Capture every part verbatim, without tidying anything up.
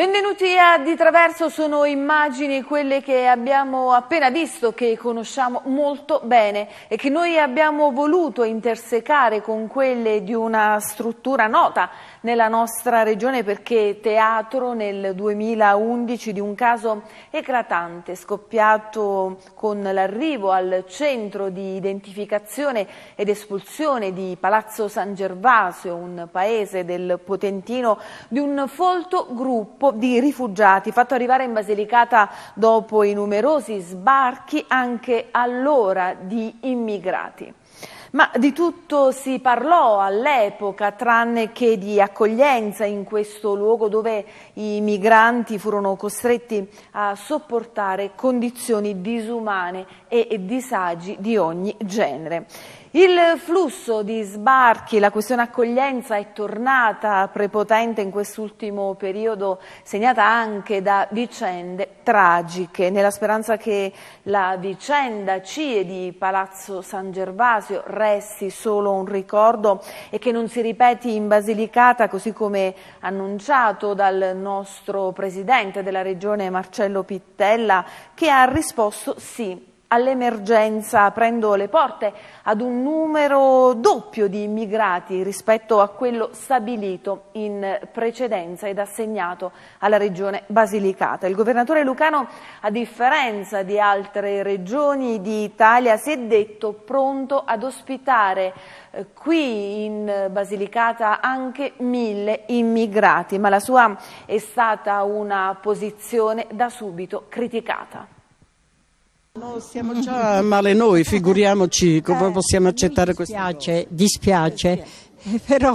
Benvenuti a Di Traverso, sono immagini quelle che abbiamo appena visto, che conosciamo molto bene e che noi abbiamo voluto intersecare con quelle di una struttura nota nella nostra regione, perché teatro nel duemilaundici di un caso eclatante scoppiato con l'arrivo al centro di identificazione ed espulsione di Palazzo San Gervasio, un paese del Potentino, di un folto gruppo di rifugiati fatto arrivare in Basilicata dopo i numerosi sbarchi anche allora di immigrati. Ma di tutto si parlò all'epoca, tranne che di accoglienza in questo luogo dove i migranti furono costretti a sopportare condizioni disumane e disagi di ogni genere. Il flusso di sbarchi, la questione accoglienza è tornata prepotente in quest'ultimo periodo, segnata anche da vicende tragiche, nella speranza che la vicenda C I E di Palazzo San Gervasio resti solo un ricordo e che non si ripeti in Basilicata, così come annunciato dal nostro presidente della regione Marcello Pittella, che ha risposto sì all'emergenza, aprendo le porte ad un numero doppio di immigrati rispetto a quello stabilito in precedenza ed assegnato alla regione Basilicata. Il governatore lucano, a differenza di altre regioni d'Italia, si è detto pronto ad ospitare eh, qui in Basilicata anche mille immigrati, ma la sua è stata una posizione da subito criticata. No, stiamo già male noi, figuriamoci come eh, possiamo accettare questo. Dispiace, dispiace, eh, però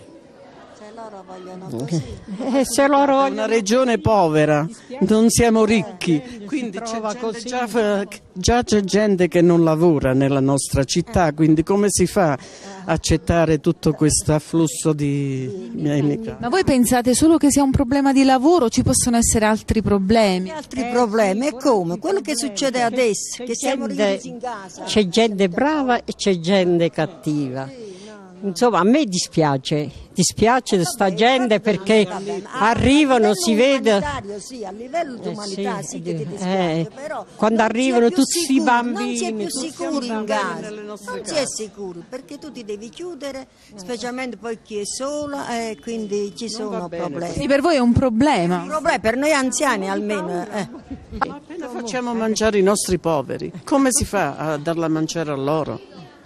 se loro vogliono così. Eh, se loro È una regione povera, non siamo ricchi, eh, quindi c'è così. già, già c'è gente che non lavora nella nostra città, quindi come si fa a accettare tutto questo afflusso di immigrati? Ma voi pensate solo che sia un problema di lavoro? Ci possono essere altri problemi? Altri problemi, e come? Quello che succede adesso, che siamo richiusi in casa. C'è gente brava e c'è gente cattiva. Insomma, a me dispiace, dispiace di sta gente perché arrivano, si vede. Sì, a livello di umanità Eh, sì, sì che ti eh, dispiace, però quando non arrivano si è più tutti i sicuri, bambini, non si è più tutti sicuri in bambini casa, nelle nostre non si case. è sicuri perché tu ti devi chiudere, specialmente poi chi è sola, e quindi ci sono problemi. Quindi per voi è un problema? Un problema per noi anziani almeno. Eh. Ma appena facciamo mangiare i nostri poveri, come si fa a darla a mangiare a loro?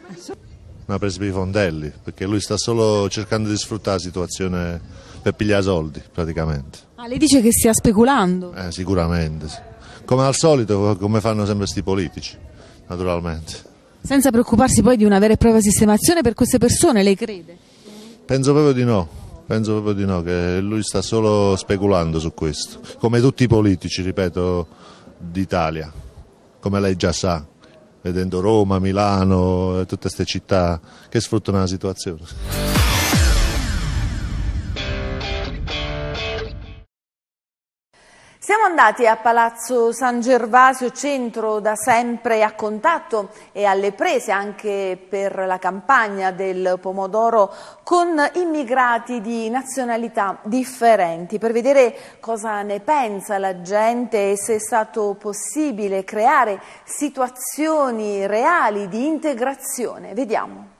Una presa per i fondelli, perché lui sta solo cercando di sfruttare la situazione per pigliare soldi praticamente. Ah, lei dice che stia speculando? Eh, sicuramente, sì. Come al solito, come fanno sempre sti politici, naturalmente. Senza preoccuparsi poi di una vera e propria sistemazione per queste persone, lei crede? Penso proprio di no, penso proprio di no, che lui sta solo speculando su questo, come tutti i politici, ripeto, d'Italia, come lei già sa, vedendo Roma, Milano e tutte queste città che sfruttano la situazione. Siamo andati a Palazzo San Gervasio, centro da sempre a contatto e alle prese anche per la campagna del pomodoro con immigrati di nazionalità differenti, per vedere cosa ne pensa la gente e se è stato possibile creare situazioni reali di integrazione. Vediamo.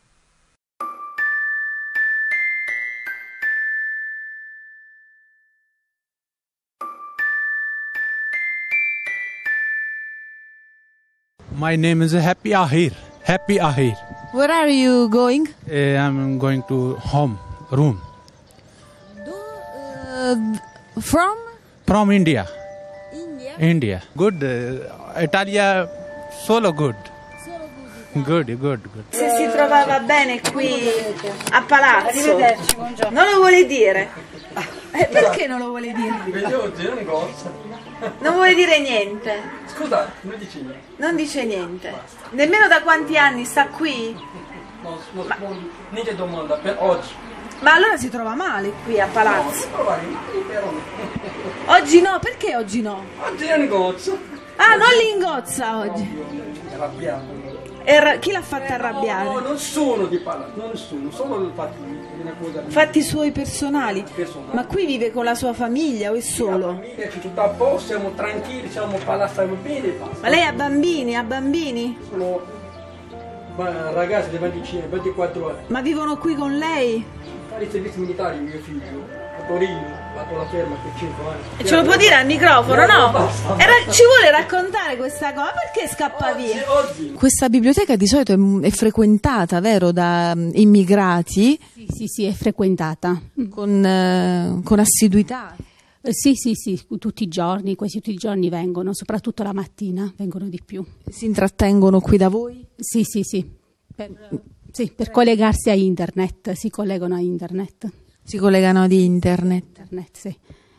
My name is Happy Ahir. Happy Ahir. Where are you going? Uh, I'm going to home, room. Uh, from? From India. India? India. Good. Uh, Italia, solo good. Good, good, good. Se si trovava bene qui a Palazzo. Non lo vuole dire. Eh, perché non lo vuole dire? Non vuole dire niente. Scusa, non dice niente. Non dice niente. Nemmeno da quanti anni sta qui? No, no, Ma... niente domanda, per oggi. Ma allora si trova male qui a Palazzo? Oggi no, perché oggi no? Oggi è un negozio. Ah, non li ingozza oggi. È arrabbiato. Er- chi l'ha fatta arrabbiare? No, no, nessuno che parla, non nessuno, solo il fatto di una cosa. Fatti suoi personali. Personali. Ma qui vive con la sua famiglia o è solo? La famiglia c'è tutto a posto, siamo tranquilli, siamo parlati, stiamo bene e basta. Ma lei ha bambini? Ha bambini? Sono ragazzi di venticinque ventiquattro anni. Ma vivono qui con lei? Fa il servizio militare mio figlio. Torino, fatto la ferma per cinque anni. E ce lo può dire al microfono, no? no? Basta, Era, ci vuole raccontare questa cosa? Perché scappa oggi, via? Oggi. Questa biblioteca di solito è, è frequentata, vero, da um, immigrati? Sì, sì, sì, è frequentata. Con, eh, con assiduità? Eh, sì, sì, sì, tutti i giorni, quasi tutti i giorni vengono, soprattutto la mattina vengono di più. Si intrattengono qui da voi? Sì, sì, sì. Per, sì, per collegarsi a internet, si collegano a internet. Si collegano ad internet? Internet, sì.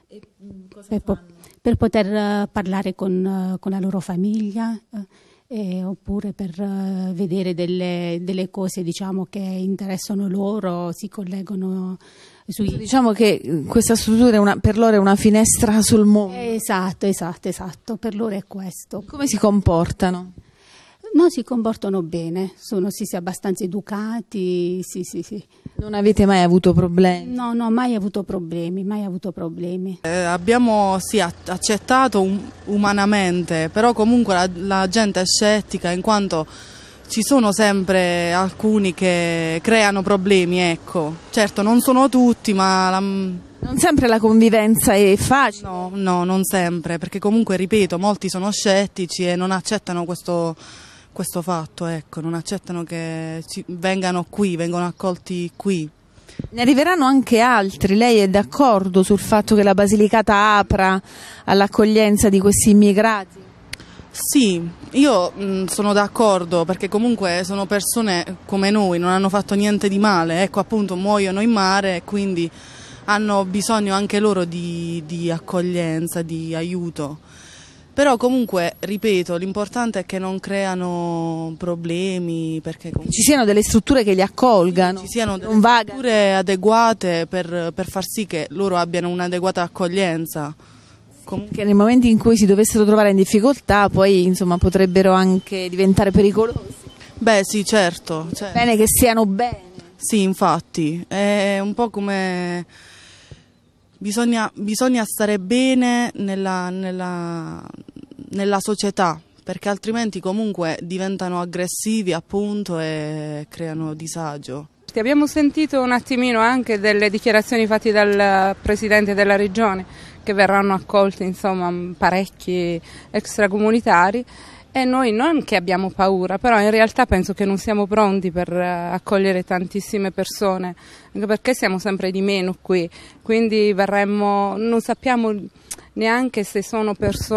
Per, po- per poter uh, parlare con, uh, con la loro famiglia uh, e, oppure per uh, vedere delle, delle cose, diciamo, che interessano loro, si collegano sui... Diciamo che questa struttura è una, per loro è una finestra sul mondo. Esatto, esatto, esatto, per loro è questo. Come si comportano? No, si comportano bene, sono sì, sì, abbastanza educati, sì, sì, sì. Non avete mai avuto problemi? No, no, mai avuto problemi, mai avuto problemi. Eh, abbiamo sì, accettato um, umanamente, però comunque la, la gente è scettica in quanto ci sono sempre alcuni che creano problemi, ecco. Certo, non sono tutti, ma... La, non sempre la convivenza è facile? No, no, non sempre, perché comunque, ripeto, molti sono scettici e non accettano questo... questo fatto, ecco, non accettano che ci vengano qui, vengono accolti qui. Ne arriveranno anche altri, lei è d'accordo sul fatto che la Basilicata apra all'accoglienza di questi immigrati? Sì, io mh, sono d'accordo perché comunque sono persone come noi, non hanno fatto niente di male, ecco appunto muoiono in mare e quindi hanno bisogno anche loro di, di accoglienza, di aiuto. Però comunque, ripeto, l'importante è che non creano problemi, perché comunque ci siano delle strutture che li accolgano, ci siano delle strutture adeguate per, per far sì che loro abbiano un'adeguata accoglienza. Comunque... Che nel momento in cui si dovessero trovare in difficoltà poi insomma potrebbero anche diventare pericolosi. Beh sì, certo. certo. Bene che siano bene. Sì, infatti, è un po' come... Bisogna, bisogna stare bene nella, nella, nella società, perché altrimenti comunque diventano aggressivi appunto e creano disagio. Abbiamo sentito un attimino anche delle dichiarazioni fatte dal Presidente della Regione che verranno accolti insomma parecchi extracomunitari e noi non che abbiamo paura, però in realtà penso che non siamo pronti per accogliere tantissime persone, anche perché siamo sempre di meno qui, quindi verremmo, non sappiamo neanche se sono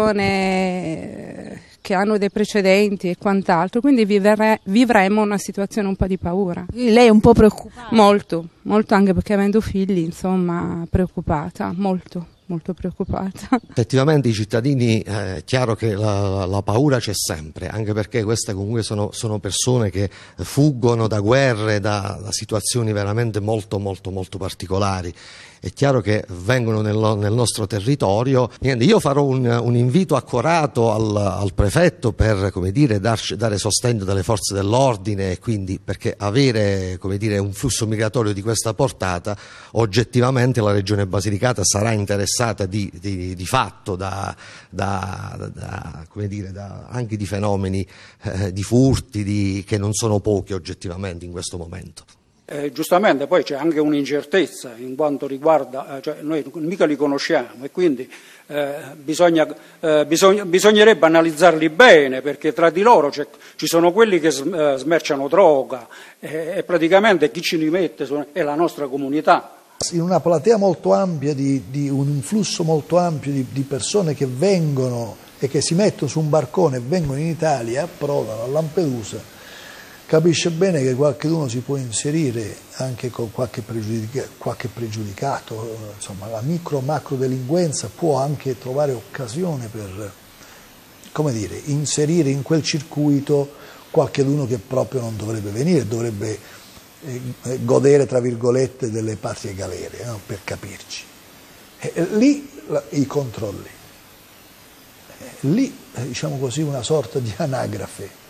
persone che hanno dei precedenti e quant'altro, quindi vivere, vivremo una situazione un po' di paura. Lei è un po' preoccupata? Molto, molto anche perché avendo figli, insomma, preoccupata, molto. molto preoccupata. Effettivamente i cittadini, è eh, chiaro che la, la paura c'è sempre, anche perché queste comunque sono, sono persone che fuggono da guerre, da, da situazioni veramente molto molto molto particolari. È chiaro che vengono nel, nel nostro territorio. Niente, io farò un, un invito accorato al, al prefetto per, come dire, darci, dare sostegno dalle forze dell'ordine e quindi perché avere, come dire, un flusso migratorio di questa portata, oggettivamente la regione Basilicata sarà interessata di, di, di fatto da, da, da, come dire, da, anche di fenomeni eh, di furti di, che non sono pochi oggettivamente in questo momento. Eh, giustamente poi c'è anche un'incertezza in quanto riguarda, eh, cioè noi mica li conosciamo e quindi eh, bisogna, eh, bisogna, bisognerebbe analizzarli bene perché tra di loro ci sono quelli che smerciano droga eh, e praticamente chi ci li mette è la nostra comunità. In una platea molto ampia, di, di un flusso molto ampio di, di persone che vengono e che si mettono su un barcone e vengono in Italia, approdano a Lampedusa, capisce bene che qualcuno si può inserire anche con qualche, pregiudica, qualche pregiudicato, insomma la micro-macro delinquenza può anche trovare occasione per, come dire, inserire in quel circuito qualcuno che proprio non dovrebbe venire, dovrebbe eh, godere tra virgolette delle patrie galere, no? Per capirci. E, lì la, i controlli, e, lì diciamo così una sorta di anagrafe.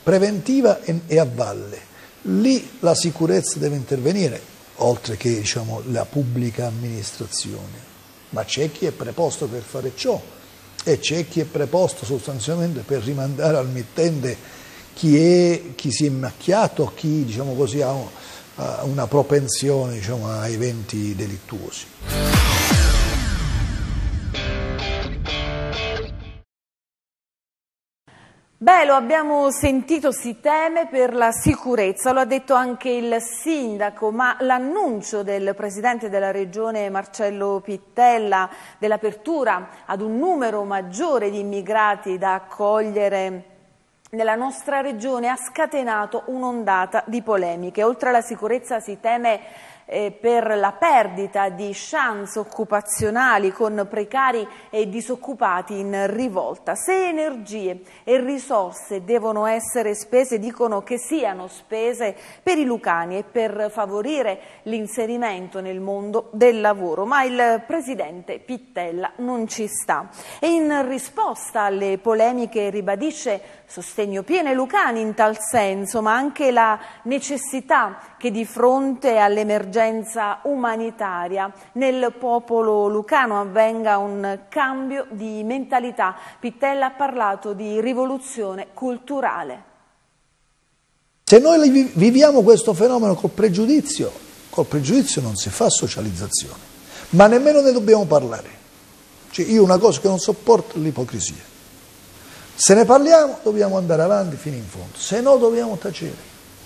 preventiva e, e a valle. Lì la sicurezza deve intervenire, oltre che diciamo, la pubblica amministrazione, ma c'è chi è preposto per fare ciò e c'è chi è preposto sostanzialmente per rimandare al mittente chi, è, chi si è macchiato, chi diciamo così, ha una propensione diciamo, a eventi delittuosi. Beh, lo abbiamo sentito, si teme per la sicurezza, lo ha detto anche il sindaco, ma l'annuncio del presidente della regione Marcello Pittella dell'apertura ad un numero maggiore di immigrati da accogliere nella nostra regione ha scatenato un'ondata di polemiche. Oltre alla sicurezza si teme eh, per la perdita di chance occupazionali con precari e disoccupati in rivolta. Se energie e risorse devono essere spese, dicono che siano spese per i lucani e per favorire l'inserimento nel mondo del lavoro, ma il presidente Pittella non ci sta e in risposta alle polemiche ribadisce sostegno pieno ai lucani in tal senso, ma anche la necessità che di fronte all'emergenza umanitaria nel popolo lucano avvenga un cambio di mentalità. Pittella ha parlato di rivoluzione culturale. Se noi viviamo questo fenomeno col pregiudizio, col pregiudizio non si fa socializzazione, ma nemmeno ne dobbiamo parlare. Cioè, io una cosa che non sopporto è l'ipocrisia. Se ne parliamo dobbiamo andare avanti fino in fondo, se no dobbiamo tacere,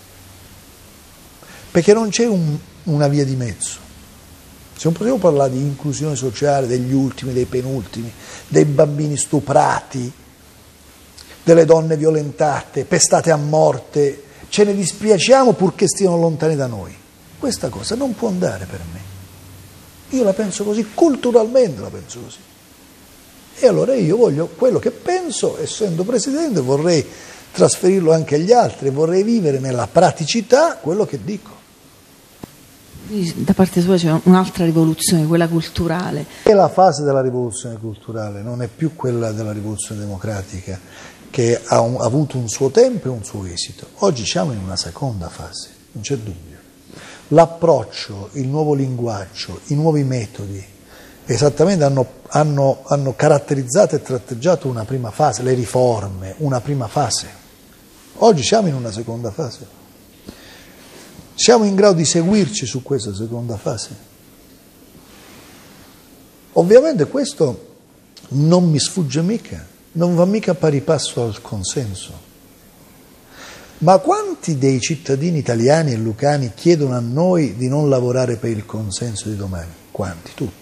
perché non c'è un, una via di mezzo. Se non possiamo parlare di inclusione sociale degli ultimi, dei penultimi, dei bambini stuprati, delle donne violentate, pestate a morte, ce ne dispiacciamo purché stiano lontani da noi. Questa cosa non può andare per me. Io la penso così, culturalmente la penso così. E allora io voglio quello che penso, essendo presidente, vorrei trasferirlo anche agli altri, vorrei vivere nella praticità quello che dico. Da parte sua c'è un'altra rivoluzione, quella culturale. E la fase della rivoluzione culturale non è più quella della rivoluzione democratica, che ha, un, ha avuto un suo tempo e un suo esito. Oggi siamo in una seconda fase, non c'è dubbio. L'approccio, il nuovo linguaggio, i nuovi metodi, esattamente hanno, hanno, hanno caratterizzato e tratteggiato una prima fase, le riforme, una prima fase. Oggi siamo in una seconda fase. Siamo in grado di seguirci su questa seconda fase. Ovviamente questo non mi sfugge mica, non va mica pari passo al consenso. Ma quanti dei cittadini italiani e lucani chiedono a noi di non lavorare per il consenso di domani? Quanti? Tutti.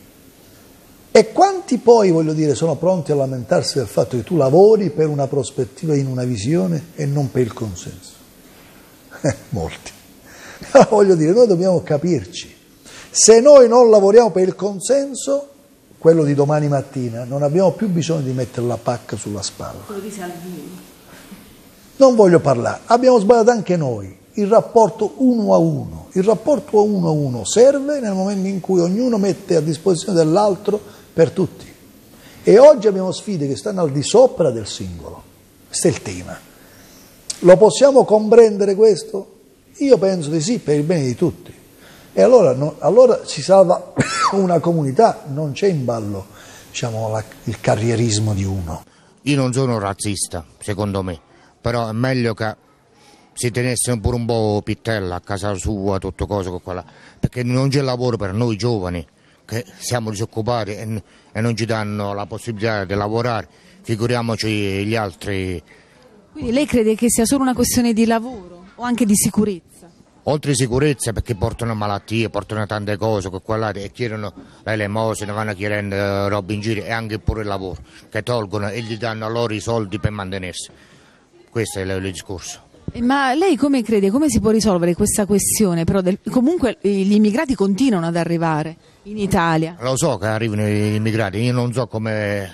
E quanti poi, voglio dire, sono pronti a lamentarsi del fatto che tu lavori per una prospettiva in una visione e non per il consenso? Eh, molti. Voglio dire, noi dobbiamo capirci. Se noi non lavoriamo per il consenso, quello di domani mattina, non abbiamo più bisogno di mettere la pacca sulla spalla. Quello di Salvini. Non voglio parlare, abbiamo sbagliato anche noi. Il rapporto uno a uno. Il rapporto uno a uno serve nel momento in cui ognuno mette a disposizione dell'altro per tutti. E oggi abbiamo sfide che stanno al di sopra del singolo. Questo è il tema. Lo possiamo comprendere questo? Io penso di sì, per il bene di tutti. E allora, no, allora si salva una comunità, non c'è in ballo diciamo, la, il carrierismo di uno. Io non sono razzista, secondo me, però è meglio che si tenessero pure un po' Pittella a casa sua, tutto cosa, quella, perché non c'è lavoro per noi giovani, che siamo disoccupati e, e non ci danno la possibilità di lavorare, figuriamoci gli altri. Quindi lei crede che sia solo una questione di lavoro o anche di sicurezza? Oltre sicurezza, perché portano malattie, portano tante cose, quella, e chiedono l'elemosina, vanno chiedendo roba in giro, e anche pure il lavoro, che tolgono e gli danno loro i soldi per mantenersi. Questo è il, il discorso. Ma lei come crede, come si può risolvere questa questione? Però del, comunque gli immigrati continuano ad arrivare in Italia. Lo so che arrivano gli immigrati, io non so come,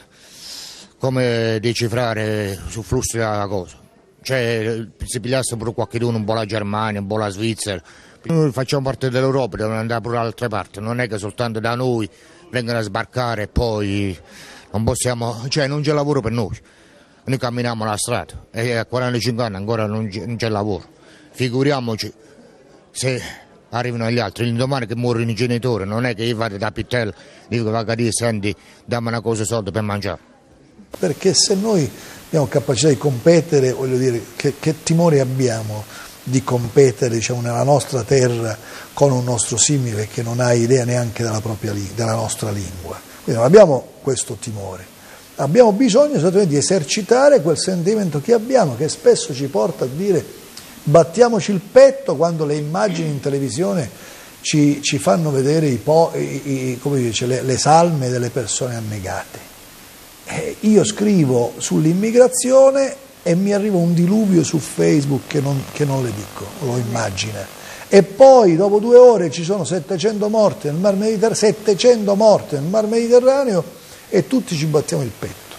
come decifrare sul flusso della cosa. Cioè, se pigliasse pure qualcuno un po' la Germania, un po' la Svizzera, noi facciamo parte dell'Europa, devono andare pure da altre parti, non è che soltanto da noi vengono a sbarcare e poi non possiamo, cioè non c'è lavoro per noi. noi camminiamo la strada e a quarantacinque anni ancora non c'è, non c'è lavoro. Figuriamoci se arrivano gli altri, l'indomani che muoiono i genitori, non è che io vado da Pittella, dico va a dire, senti, dammi una cosa soldi per mangiare. Perché se noi abbiamo capacità di competere, voglio dire, che, che timore abbiamo di competere, diciamo, nella nostra terra con un nostro simile che non ha idea neanche della, propria, della nostra lingua. Quindi non abbiamo questo timore, abbiamo bisogno di esercitare quel sentimento che abbiamo, che spesso ci porta a dire battiamoci il petto quando le immagini in televisione ci, ci fanno vedere i po, i, i, come dice, le, le salme delle persone annegate. Eh, io scrivo sull'immigrazione e mi arriva un diluvio su Facebook che non, che non le dico, lo immagina. E poi dopo due ore ci sono settecento morti nel Mar Mediterraneo, settecento morti nel Mar Mediterraneo e tutti ci battiamo il petto.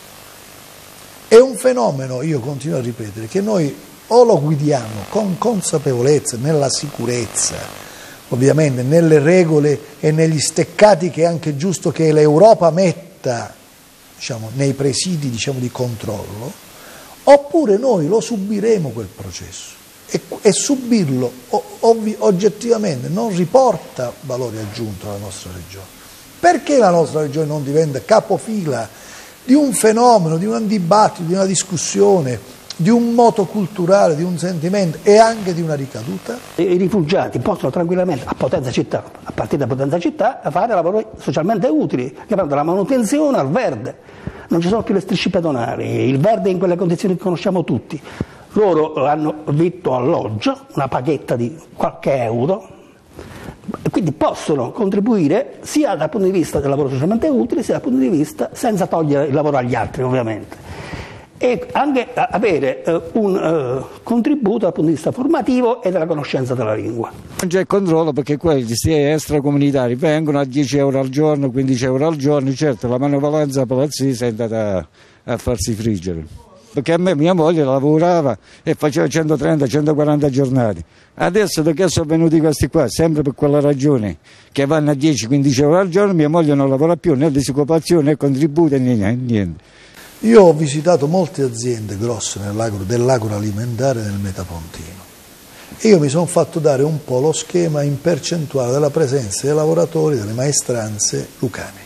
È un fenomeno, io continuo a ripetere, che noi o lo guidiamo con consapevolezza, nella sicurezza, ovviamente nelle regole e negli steccati che è anche giusto che l'Europa metta, diciamo, nei presidi, diciamo, di controllo, oppure noi lo subiremo quel processo e, e subirlo ovvi, oggettivamente non riporta valore aggiunto alla nostra regione. Perché la nostra regione non diventa capofila di un fenomeno, di un dibattito, di una discussione, di un moto culturale, di un sentimento e anche di una ricaduta? I rifugiati possono tranquillamente a Potenza Città, a partire da Potenza Città, fare lavori socialmente utili, che vanno dalla manutenzione al verde. Non ci sono più le strisce pedonali, il verde in quelle condizioni che conosciamo tutti. Loro hanno vitto, alloggio, una paghetta di qualche euro, quindi possono contribuire sia dal punto di vista del lavoro socialmente utile, sia dal punto di vista, senza togliere il lavoro agli altri ovviamente, e anche avere eh, un eh, contributo dal punto di vista formativo e della conoscenza della lingua. Non c'è controllo perché quelli extracomunitari vengono a dieci euro al giorno, quindici euro al giorno, certo la manovalanza palazzese è andata a, a farsi friggere. Perché a me mia moglie lavorava e faceva centotrenta centoquaranta giornate. Adesso perché sono venuti questi qua? Sempre per quella ragione, che vanno a dieci quindici euro al giorno, mia moglie non lavora più, né disoccupazione né contributi né niente. Io ho visitato molte aziende grosse dell'agroalimentare nel Metapontino e io mi sono fatto dare un po' lo schema in percentuale della presenza dei lavoratori delle maestranze lucane.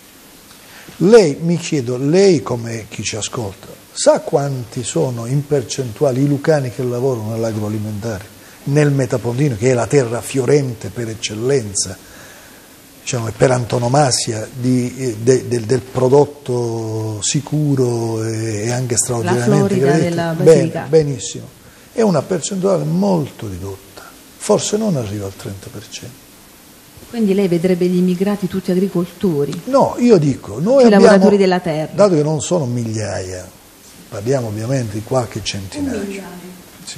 Lei, mi chiedo, lei come chi ci ascolta, sa quanti sono in percentuale i lucani che lavorano nell'agroalimentare, nel Metapontino, che è la terra fiorente per eccellenza, diciamo, per antonomasia di, de, de, del prodotto sicuro e anche straordinariamente gradito? Bene, benissimo. È una percentuale molto ridotta, forse non arriva al trenta per cento. Quindi lei vedrebbe gli immigrati tutti agricoltori? No, io dico, noi tutti abbiamo, lavoratori della terra. Dato che non sono migliaia, parliamo ovviamente di qualche centinaio. Sì.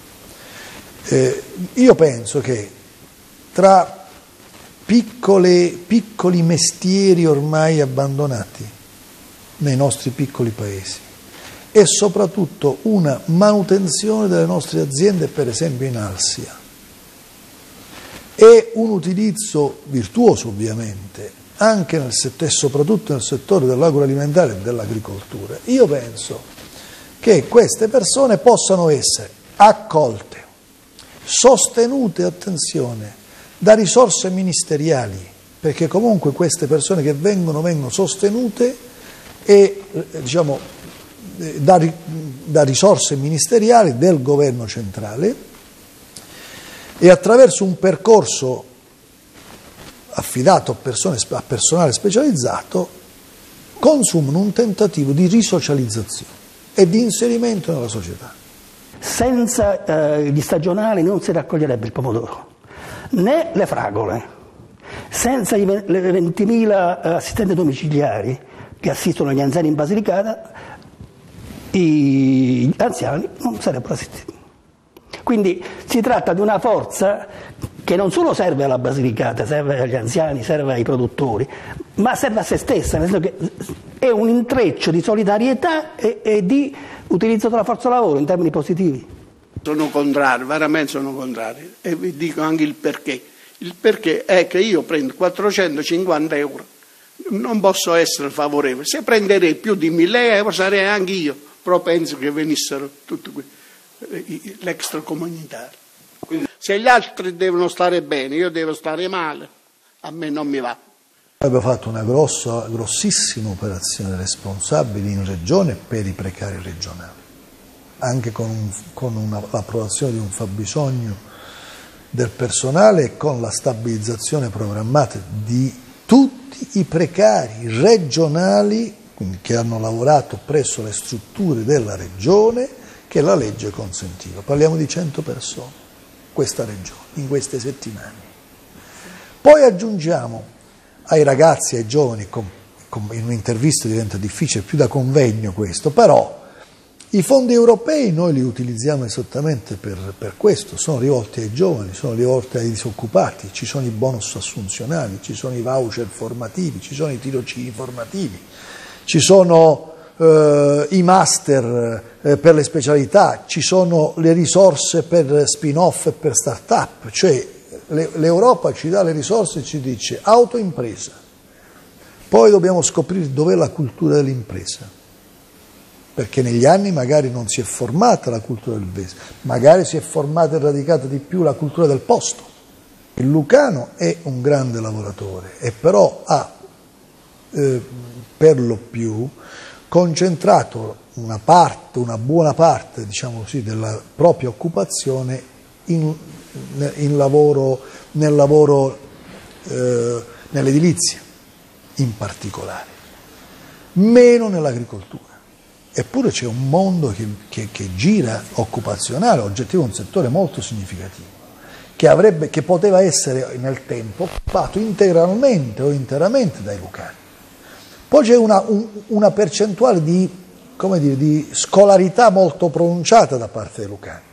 Eh, io penso che tra Piccole, piccoli mestieri ormai abbandonati nei nostri piccoli paesi e soprattutto una manutenzione delle nostre aziende, per esempio in Alsia, e un utilizzo virtuoso ovviamente anche nel settore, soprattutto nel settore dell'agroalimentare e dell'agricoltura. Io penso che queste persone possano essere accolte, sostenute, attenzione, da risorse ministeriali, perché comunque queste persone che vengono vengono sostenute e, diciamo, da, da risorse ministeriali del governo centrale e attraverso un percorso affidato a, persone, a personale specializzato consumano un tentativo di risocializzazione e di inserimento nella società. Senza eh, gli stagionali non si raccoglierebbe il pomodoro, né le fragole. Senza i ventimila assistenti domiciliari che assistono gli anziani in Basilicata, gli anziani non sarebbero assistiti. Quindi si tratta di una forza che non solo serve alla Basilicata, serve agli anziani, serve ai produttori, ma serve a se stessa, nel senso che è un intreccio di solidarietà e, e di utilizzo della forza lavoro in termini positivi. Sono contrario, veramente sono contrario e vi dico anche il perché. Il perché è che io prendo quattrocentocinquanta euro, non posso essere favorevole. Se prenderei più di mille euro sarei anche io però penso che venissero tutti l'extracomunitari. Se gli altri devono stare bene, io devo stare male, a me non mi va. Abbiamo fatto una grossa, grossissima operazione responsabili in regione per i precari regionali, anche con, un, con una, l'approvazione di un fabbisogno del personale e con la stabilizzazione programmata di tutti i precari regionali, quindi che hanno lavorato presso le strutture della regione che la legge consentiva. Parliamo di cento persone, questa regione, in queste settimane. Poi aggiungiamo ai ragazzi, ai giovani, in un'intervista diventa difficile, più da convegno questo, però i fondi europei noi li utilizziamo esattamente per, per questo, sono rivolti ai giovani, sono rivolti ai disoccupati, ci sono i bonus assunzionali, ci sono i voucher formativi, ci sono i tirocini formativi, ci sono eh, i master eh, per le specialità, ci sono le risorse per spin-off e per start-up, cioè l'Europa ci dà le risorse e ci dice autoimpresa, poi dobbiamo scoprire dov'è la cultura dell'impresa, perché negli anni magari non si è formata la cultura del business, magari si è formata e radicata di più la cultura del posto. Il lucano è un grande lavoratore e però ha eh, per lo più concentrato una parte, una buona parte, diciamo così, della propria occupazione in In lavoro, nel lavoro, eh, nell'edilizia in particolare, meno nell'agricoltura. Eppure c'è un mondo che, che, che gira occupazionale, oggettivo, un settore molto significativo, che, avrebbe, che poteva essere nel tempo occupato integralmente o interamente dai lucani. Poi c'è una, un, una percentuale di, come dire, di scolarità molto pronunciata da parte dei lucani.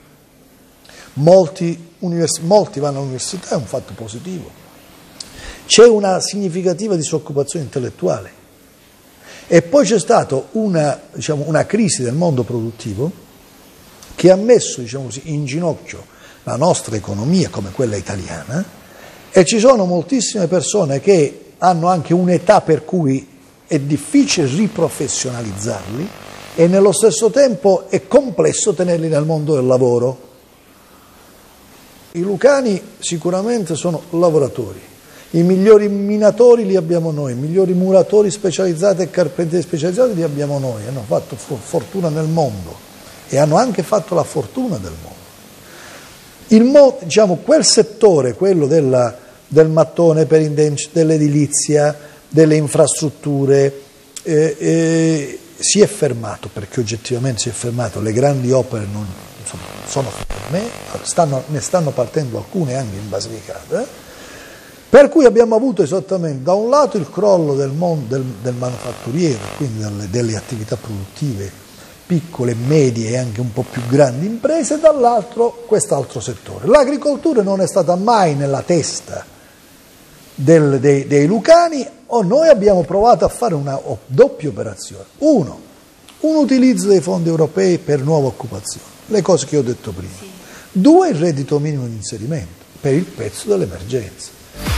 Molti, univers- molti vanno all'università, è un fatto positivo. C'è una significativa disoccupazione intellettuale e poi c'è stata una, diciamo, una crisi del mondo produttivo che ha messo, diciamo così, in ginocchio la nostra economia come quella italiana e ci sono moltissime persone che hanno anche un'età per cui è difficile riprofessionalizzarli e nello stesso tempo è complesso tenerli nel mondo del lavoro. I lucani sicuramente sono lavoratori, i migliori minatori li abbiamo noi, i migliori muratori specializzati e carpentieri specializzati li abbiamo noi, hanno fatto fortuna nel mondo e hanno anche fatto la fortuna del mondo. Il mo, diciamo, quel settore, quello della, del mattone per indenc- dell'edilizia, delle infrastrutture, eh, eh, si è fermato, perché oggettivamente si è fermato, le grandi opere non insomma, sono ferme, stanno, ne stanno partendo alcune anche in Basilicata, per cui abbiamo avuto esattamente da un lato il crollo del, mon, del, del manufatturiero, quindi delle, delle attività produttive piccole, medie e anche un po' più grandi imprese, e dall'altro quest'altro settore. L'agricoltura non è stata mai nella testa del, dei, dei lucani, o noi abbiamo provato a fare una doppia operazione. Uno, un utilizzo dei fondi europei per nuova occupazione, le cose che ho detto prima. Sì. Due, il reddito minimo di inserimento per il pezzo dell'emergenza.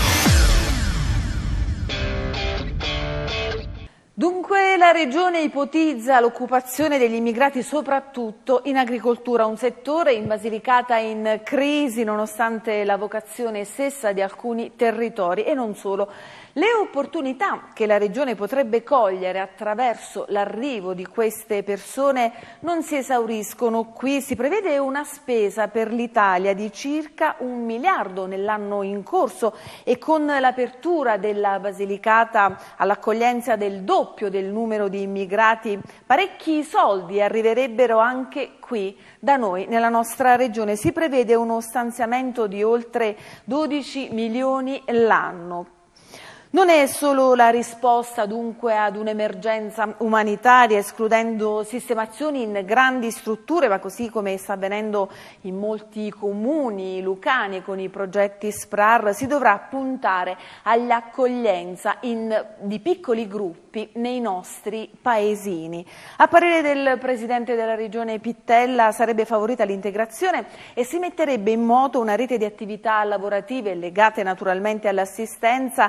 Dunque la Regione ipotizza l'occupazione degli immigrati soprattutto in agricoltura, un settore in Basilicata in crisi nonostante la vocazione stessa di alcuni territori e non solo. Le opportunità che la Regione potrebbe cogliere attraverso l'arrivo di queste persone non si esauriscono qui. Si prevede una spesa per l'Italia di circa un miliardo nell'anno in corso e con l'apertura della Basilicata all'accoglienza del doppio del numero di immigrati, parecchi soldi arriverebbero anche qui da noi, nella nostra Regione. Si prevede uno stanziamento di oltre dodici milioni l'anno. Non è solo la risposta dunque ad un'emergenza umanitaria, escludendo sistemazioni in grandi strutture, ma così come sta avvenendo in molti comuni lucani con i progetti S P R A R, si dovrà puntare all'accoglienza in, di piccoli gruppi nei nostri paesini. A parere del Presidente della Regione Pittella sarebbe favorita l'integrazione e si metterebbe in moto una rete di attività lavorative legate naturalmente all'assistenza, creando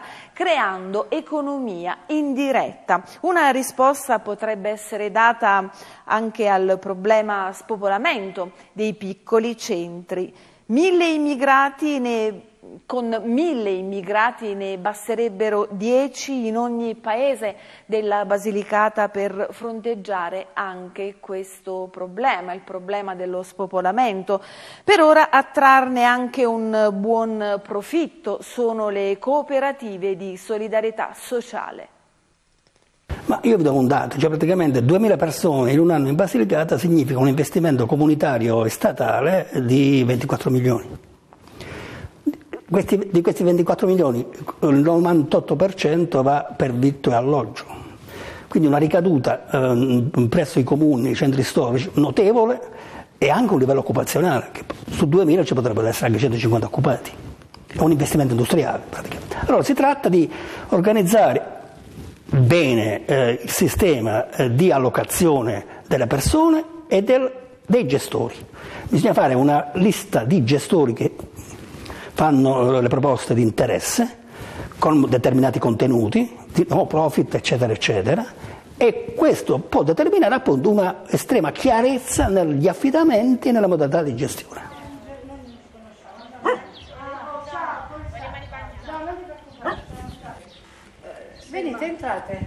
creando economia indiretta. Una risposta potrebbe essere data anche al problema spopolamento dei piccoli centri. Mille immigrati ne Con mille immigrati ne basterebbero dieci in ogni paese della Basilicata per fronteggiare anche questo problema, il problema dello spopolamento. Per ora a trarne anche un buon profitto sono le cooperative di solidarietà sociale. Ma io vi do un dato, cioè praticamente duemila persone in un anno in Basilicata significa un investimento comunitario e statale di ventiquattro milioni. Questi, di questi ventiquattro milioni il novantotto per cento va per vitto e alloggio, quindi una ricaduta eh, presso i comuni, i centri storici notevole e anche un livello occupazionale, che su duemila ci potrebbero essere anche centocinquanta occupati, è un investimento industriale praticamente. Allora si tratta di organizzare bene eh, il sistema eh, di allocazione delle persone e del, dei gestori, bisogna fare una lista di gestori che fanno le proposte di interesse con determinati contenuti, di no profit, eccetera, eccetera, e questo può determinare appunto una estrema chiarezza negli affidamenti e nella modalità di gestione. Venite, entrate.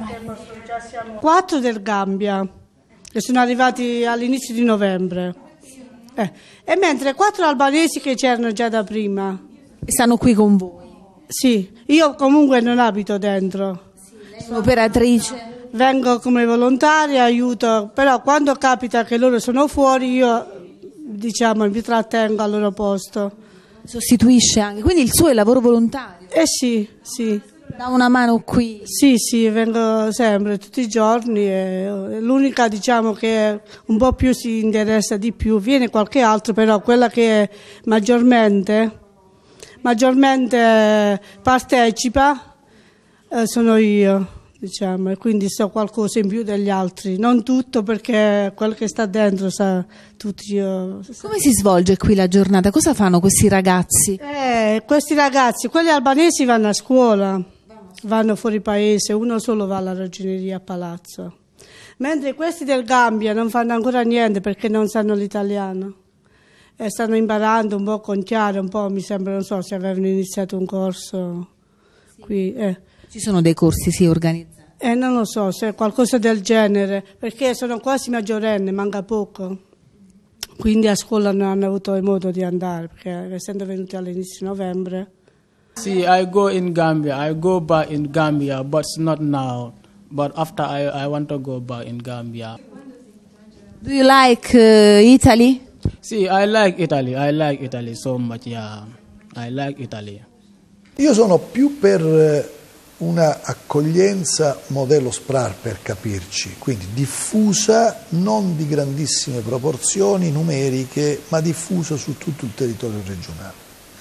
Quattro del Gambia, che sono arrivati all'inizio di novembre. Eh. E mentre quattro albanesi che c'erano già da prima. Stanno qui con voi? Sì, io comunque non abito dentro. Sì, sono operatrice? Vengo come volontaria, aiuto, però quando capita che loro sono fuori io diciamo mi trattengo al loro posto. Sostituisce anche, quindi il suo è il lavoro volontario? Eh sì, sì. Da una mano qui? Sì, sì, vengo sempre, tutti i giorni. E l'unica diciamo che un po' più si interessa di più, viene qualche altro, però quella che maggiormente, maggiormente partecipa eh, sono io, diciamo, e quindi so qualcosa in più degli altri. Non tutto perché quello che sta dentro sa tutti io. Come si svolge qui la giornata? Cosa fanno questi ragazzi? Eh, questi ragazzi, quelli albanesi vanno a scuola. Vanno fuori paese, uno solo va alla ragioneria a Palazzo, mentre questi del Gambia non fanno ancora niente perché non sanno l'italiano e stanno imparando un po' con Chiara, un po' mi sembra, non so se avevano iniziato un corso qui. Eh. Ci sono dei corsi sì organizzati? Eh, non lo so, se è qualcosa del genere, perché sono quasi maggiorenni, manca poco, quindi a scuola non hanno avuto modo di andare perché essendo venuti all'inizio di novembre. See, I go in Gambia. I go back in Gambia, but not now. But after I, I want to go back in Gambia. Do you like uh, Italy? See, I like Italy. I like Italy so much. Yeah, I like Italy. Io sono più per una accoglienza modello SPRAR, per capirci, quindi diffusa, non di grandissime proporzioni numeriche, ma diffusa su tutto il territorio regionale.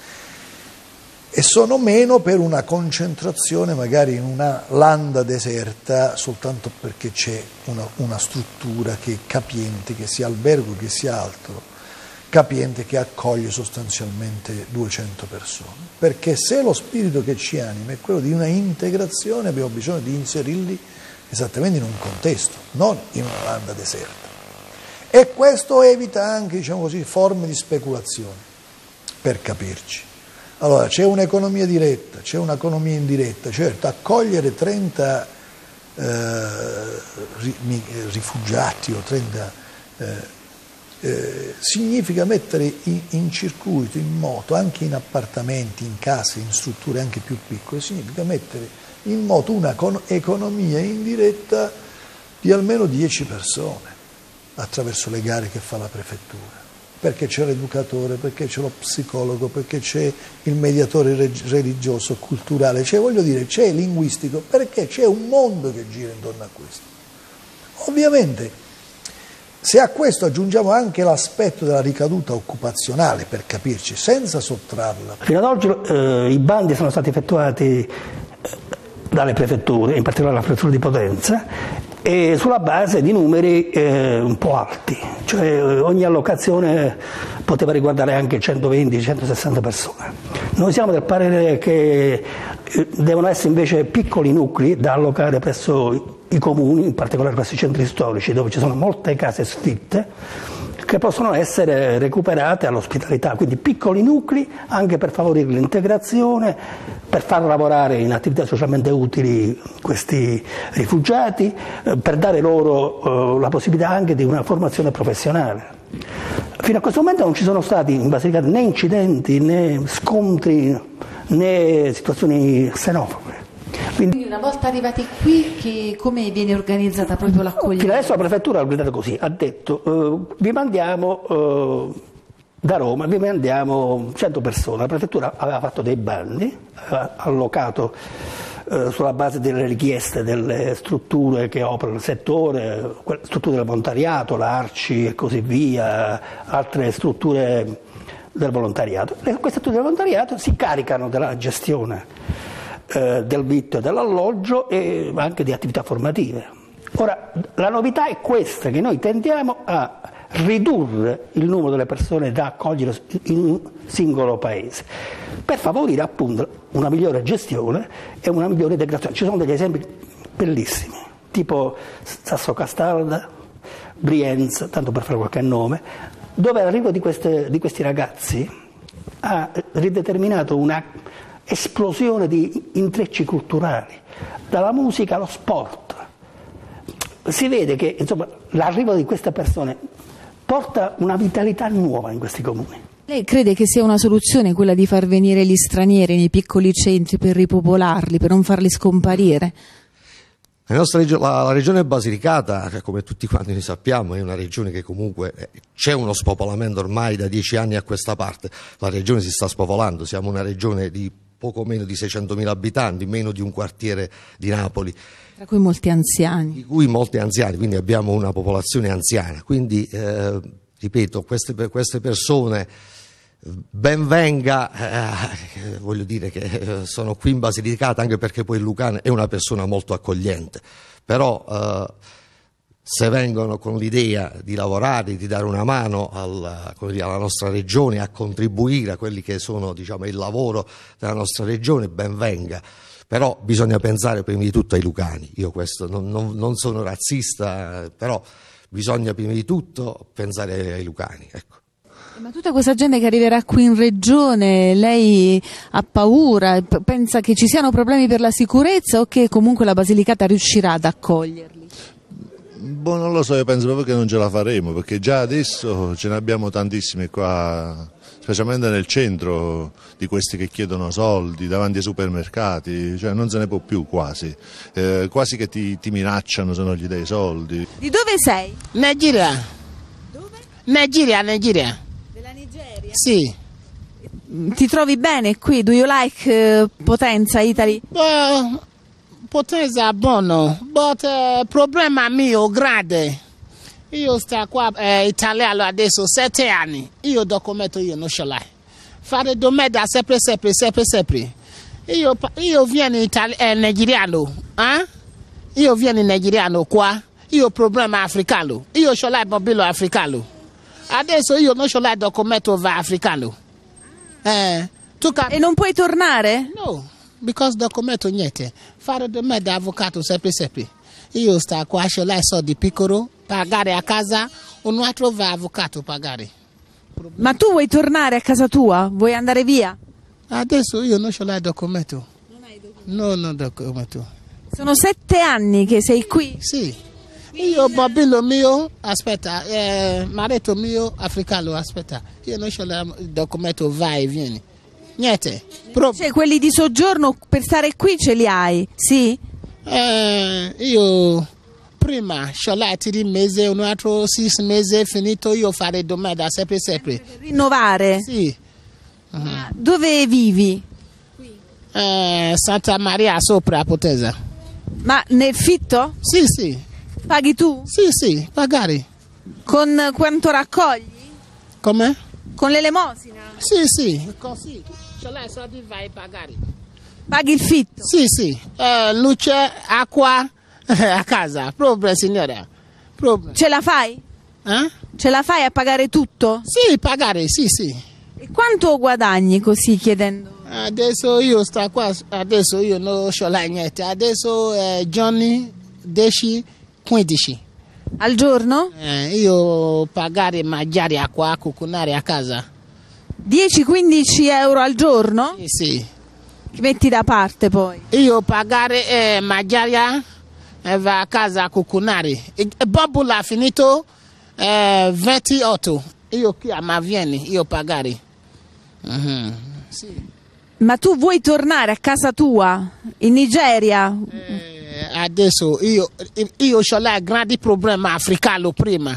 E sono meno per una concentrazione magari in una landa deserta soltanto perché c'è una, una struttura che è capiente, che sia albergo, che sia altro, capiente, che accoglie sostanzialmente duecento persone. Perché se lo spirito che ci anima è quello di una integrazione, abbiamo bisogno di inserirli esattamente in un contesto, non in una landa deserta. E questo evita anche, diciamo così, forme di speculazione, per capirci. Allora, c'è un'economia diretta, c'è un'economia indiretta, certo, accogliere trenta eh, rifugiati o trenta eh, eh, significa mettere in, in circuito, in moto, anche in appartamenti, in case, in strutture anche più piccole, significa mettere in moto una economia indiretta di almeno dieci persone attraverso le gare che fa la prefettura. Perché c'è l'educatore, perché c'è lo psicologo, perché c'è il mediatore religioso, culturale, cioè voglio dire c'è linguistico, perché c'è un mondo che gira intorno a questo. Ovviamente se a questo aggiungiamo anche l'aspetto della ricaduta occupazionale, per capirci, senza sottrarla. Fino ad oggi eh, i bandi sono stati effettuati dalle prefetture, in particolare la prefettura di Potenza, e sulla base di numeri eh, un po' alti, cioè ogni allocazione poteva riguardare anche centoventi centosessanta persone. Noi siamo del parere che Devono essere invece piccoli nuclei da allocare presso i comuni, in particolare presso i centri storici, dove ci sono molte case sfitte, che possono essere recuperate all'ospitalità, quindi piccoli nuclei anche per favorire l'integrazione, per far lavorare in attività socialmente utili questi rifugiati, per dare loro eh, la possibilità anche di una formazione professionale. Fino a questo momento non ci sono stati in Basilicata né incidenti, né scontri, né situazioni xenofobe. Quindi una volta arrivati qui, che, come viene organizzata proprio l'accoglienza? Fino adesso la prefettura ha organizzato così, ha detto eh, vi mandiamo eh, da Roma, vi mandiamo cento persone. La prefettura aveva fatto dei bandi, aveva allocato eh, sulla base delle richieste delle strutture che operano nel settore, strutture del volontariato, l'Arci e così via, altre strutture del volontariato. E queste strutture del volontariato si caricano della gestione del vitto e dell'alloggio e anche di attività formative. Ora, la novità è questa, che noi tendiamo a ridurre il numero delle persone da accogliere in un singolo paese, per favorire appunto una migliore gestione e una migliore integrazione. Ci sono degli esempi bellissimi, tipo Sassocastalda, Brienza, tanto per fare qualche nome, dove l'arrivo di, queste, di questi ragazzi ha rideterminato una esplosione di intrecci culturali, dalla musica allo sport. Si vede che insomma, l'arrivo di queste persone porta una vitalità nuova in questi comuni. Lei crede che sia una soluzione quella di far venire gli stranieri nei piccoli centri per ripopolarli, per non farli scomparire? La, nostra regio- la, la regione Basilicata, che come tutti quanti noi sappiamo, è una regione che comunque eh, c'è uno spopolamento ormai da dieci anni a questa parte. La regione si sta spopolando, siamo una regione di poco meno di seicentomila abitanti, meno di un quartiere di Napoli. Tra cui molti anziani. Di cui molti anziani, quindi abbiamo una popolazione anziana. Quindi, eh, ripeto, queste, queste persone, ben venga, eh, voglio dire che sono qui in Basilicata, anche perché poi Lucano è una persona molto accogliente. Però eh, se vengono con l'idea di lavorare, di dare una mano al, come dire, alla nostra regione, a contribuire a quelli che sono, diciamo, il lavoro della nostra regione, ben venga. Però bisogna pensare prima di tutto ai lucani. Io questo non, non, non sono razzista, però bisogna prima di tutto pensare ai lucani. Ecco. Ma tutta questa gente che arriverà qui in regione, lei ha paura, pensa che ci siano problemi per la sicurezza o che comunque la Basilicata riuscirà ad accoglierli? Boh, non lo so, io penso proprio che non ce la faremo, perché già adesso ce ne abbiamo tantissimi qua, specialmente nel centro, di questi che chiedono soldi davanti ai supermercati, cioè non se ne può più quasi, eh, quasi che ti, ti minacciano se non gli dai soldi. Di dove sei? Nigeria. Dove? Nigeria, Nigeria. Della Nigeria? Sì. Ti trovi bene qui? Do you like uh, Potenza, Italy? Uh, Potenza è buono, but il uh, problema mio grande. Io sto qua in eh, Italia adesso sette anni, io documento io non ce l'ho. Fare domanda sempre, sempre, sempre, sempre. Io, io vieni in Italia, eh, nigeriano, eh? Io vieni nigeriano qua, io problema africano, io ce l'ho il mobile africano. Adesso io non ce l'ho il documento va africano. Eh, tu e non puoi tornare? No, because documento niente. Fare domanda avvocato sempre, sempre. Io sto qua, ce l'ho i soldi piccolo, pagare a casa, un altro va avvocato pagare. Ma tu vuoi tornare a casa tua? Vuoi andare via? Adesso io non ce l'ho il documento. Non hai documento? No, non documento. Sono sette anni che sei qui? Sì. Io bambino mio, aspetta, eh, marito mio africano, aspetta. Io non ce l'ho il documento, vai e vieni. Niente. Pro- cioè quelli di soggiorno per stare qui ce li hai, sì? Eh, io prima ce l'ho tre mesi, un altro sei mesi, finito io fare domanda sempre sempre. Rinnovare? Sì. Uh-huh. Dove vivi? Qui. Eh, Santa Maria sopra Potenza. Ma nel fitto? Sì, sì. Paghi tu? Sì, sì, pagare. Con quanto raccogli? Come? Con l'elemosina? Sì, sì, così. Ce l'hai soldi vai a pagare. Paghi il fitto? Sì, sì. Eh, luce, acqua a casa. Proprio, signora. Proprio. Ce la fai? Eh? Ce la fai a pagare tutto? Sì, pagare, sì, sì. E quanto guadagni così chiedendo? Adesso io sto qua, adesso io non ho la niente, adesso eh, giorni dieci quindici. Al giorno? Eh, io pagare mangiare acqua, cucinare a casa. dieci quindici euro al giorno? Sì, sì. Che metti da parte poi? Io pagare eh, mangiare e va a casa a cucinare. E Babbo l'ha finito eh, ventotto. Io chiamo, vieni, io pagare. Uh-huh. Sì. Ma tu vuoi tornare a casa tua, in Nigeria? Eh, adesso io, io ho là grandi problemi africani prima.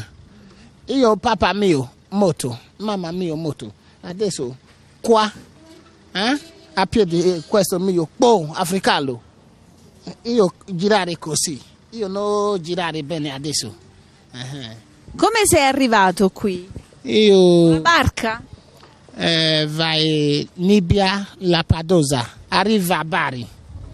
Io papà mio, moto, mamma mio, moto. Adesso qua, eh, a piedi questo mio buon africano. Io girare così, io non girare bene adesso. Uh-huh. Come sei arrivato qui? Io... La barca? Eh, vai Libia, Lampedusa, arriva a Bari.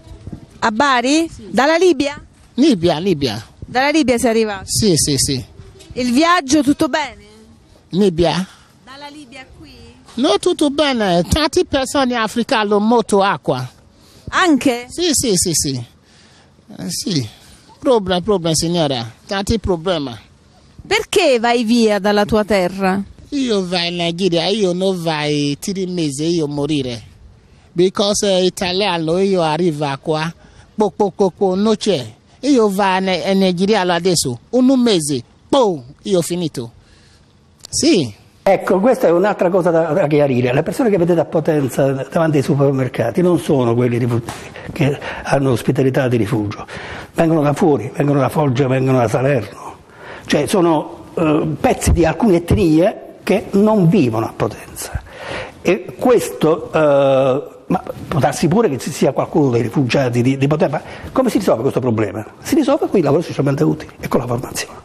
A Bari? Sì. Dalla Libia? Libia, Libia. Dalla Libia sei arrivato? Sì, sì, sì. Il viaggio tutto bene? Libia? Dalla Libia qui? Non tutto bene, tante persone africane molto acqua. Anche? Sì, sì, sì, sì. Eh, sì. Problema, problema signora, tanti problemi. Perché vai via dalla tua terra? Io vai in Nigeria, io non vai tre mesi, io morire. Because italiano io arrivo qua, poco poco non c'è. Io vado in Nigeria adesso, un mese, boom, io ho finito. Sì. Ecco, questa è un'altra cosa da, da chiarire. Le persone che vedete a Potenza davanti ai supermercati non sono quelli che hanno ospitalità di rifugio. Vengono da fuori, vengono da Foggia, vengono da Salerno. Cioè sono eh, pezzi di alcune etnie che non vivono a Potenza. E questo, eh, ma può darsi pure che ci sia qualcuno dei rifugiati di, di Potenza. Ma come si risolve questo problema? Si risolve con i lavori socialmente utili e con la formazione.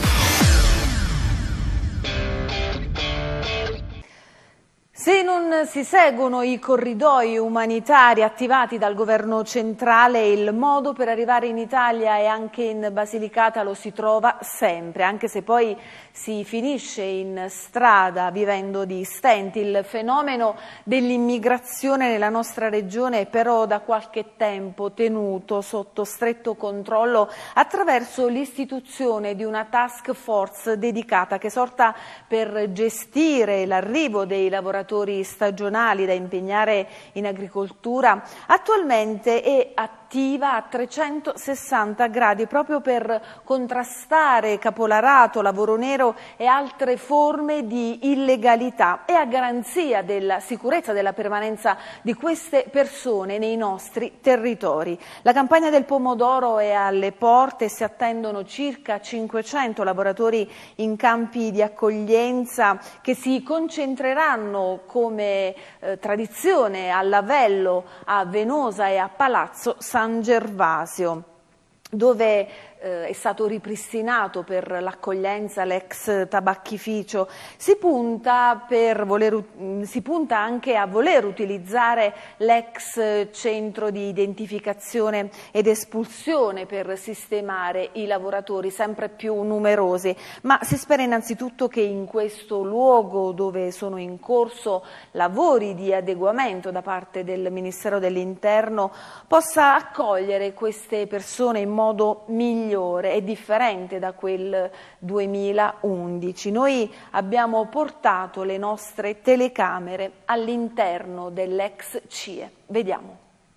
Se non si seguono i corridoi umanitari attivati dal governo centrale, il modo per arrivare in Italia e anche in Basilicata lo si trova sempre, anche se poi si finisce in strada vivendo di stenti. Il fenomeno dell'immigrazione nella nostra regione è però da qualche tempo tenuto sotto stretto controllo attraverso l'istituzione di una task force dedicata che sorta per gestire l'arrivo dei lavoratori stagionali da impegnare in agricoltura. Attualmente è attiva a trecentosessanta gradi proprio per contrastare caporalato, lavoro nero e altre forme di illegalità e a garanzia della sicurezza della permanenza di queste persone nei nostri territori. La campagna del pomodoro è alle porte e si attendono circa cinquecento lavoratori in campi di accoglienza che si concentreranno come eh, tradizione a Lavello, a Venosa e a Palazzo San Gervasio, dove eh, è stato ripristinato per l'accoglienza l'ex tabacchificio. Si punta, per voler, si punta anche a voler utilizzare l'ex centro di identificazione ed espulsione per sistemare i lavoratori sempre più numerosi, ma si spera innanzitutto che in questo luogo dove sono in corso lavori di adeguamento da parte del Ministero dell'Interno possa accogliere queste persone in modo migliore e differente da quel duemilaundici. Noi abbiamo portato le nostre telecamere all'interno dell'ex C I E. Vediamo.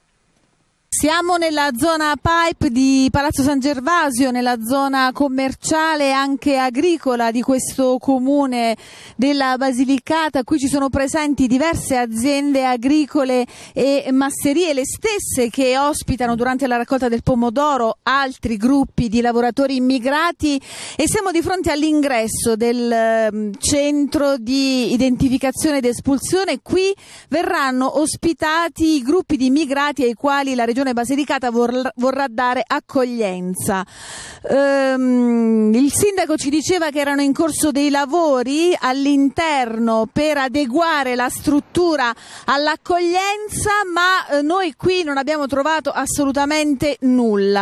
Siamo nella zona pipe di Palazzo San Gervasio, nella zona commerciale e anche agricola di questo comune della Basilicata. Qui ci sono presenti diverse aziende agricole e masserie, le stesse che ospitano durante la raccolta del pomodoro altri gruppi di lavoratori immigrati, e siamo di fronte all'ingresso del centro di identificazione ed espulsione. Qui verranno ospitati i gruppi di immigrati ai quali la Regione Basilicata vorrà dare accoglienza. Um, il sindaco ci diceva che erano in corso dei lavori all'interno per adeguare la struttura all'accoglienza, ma eh, noi qui non abbiamo trovato assolutamente nulla.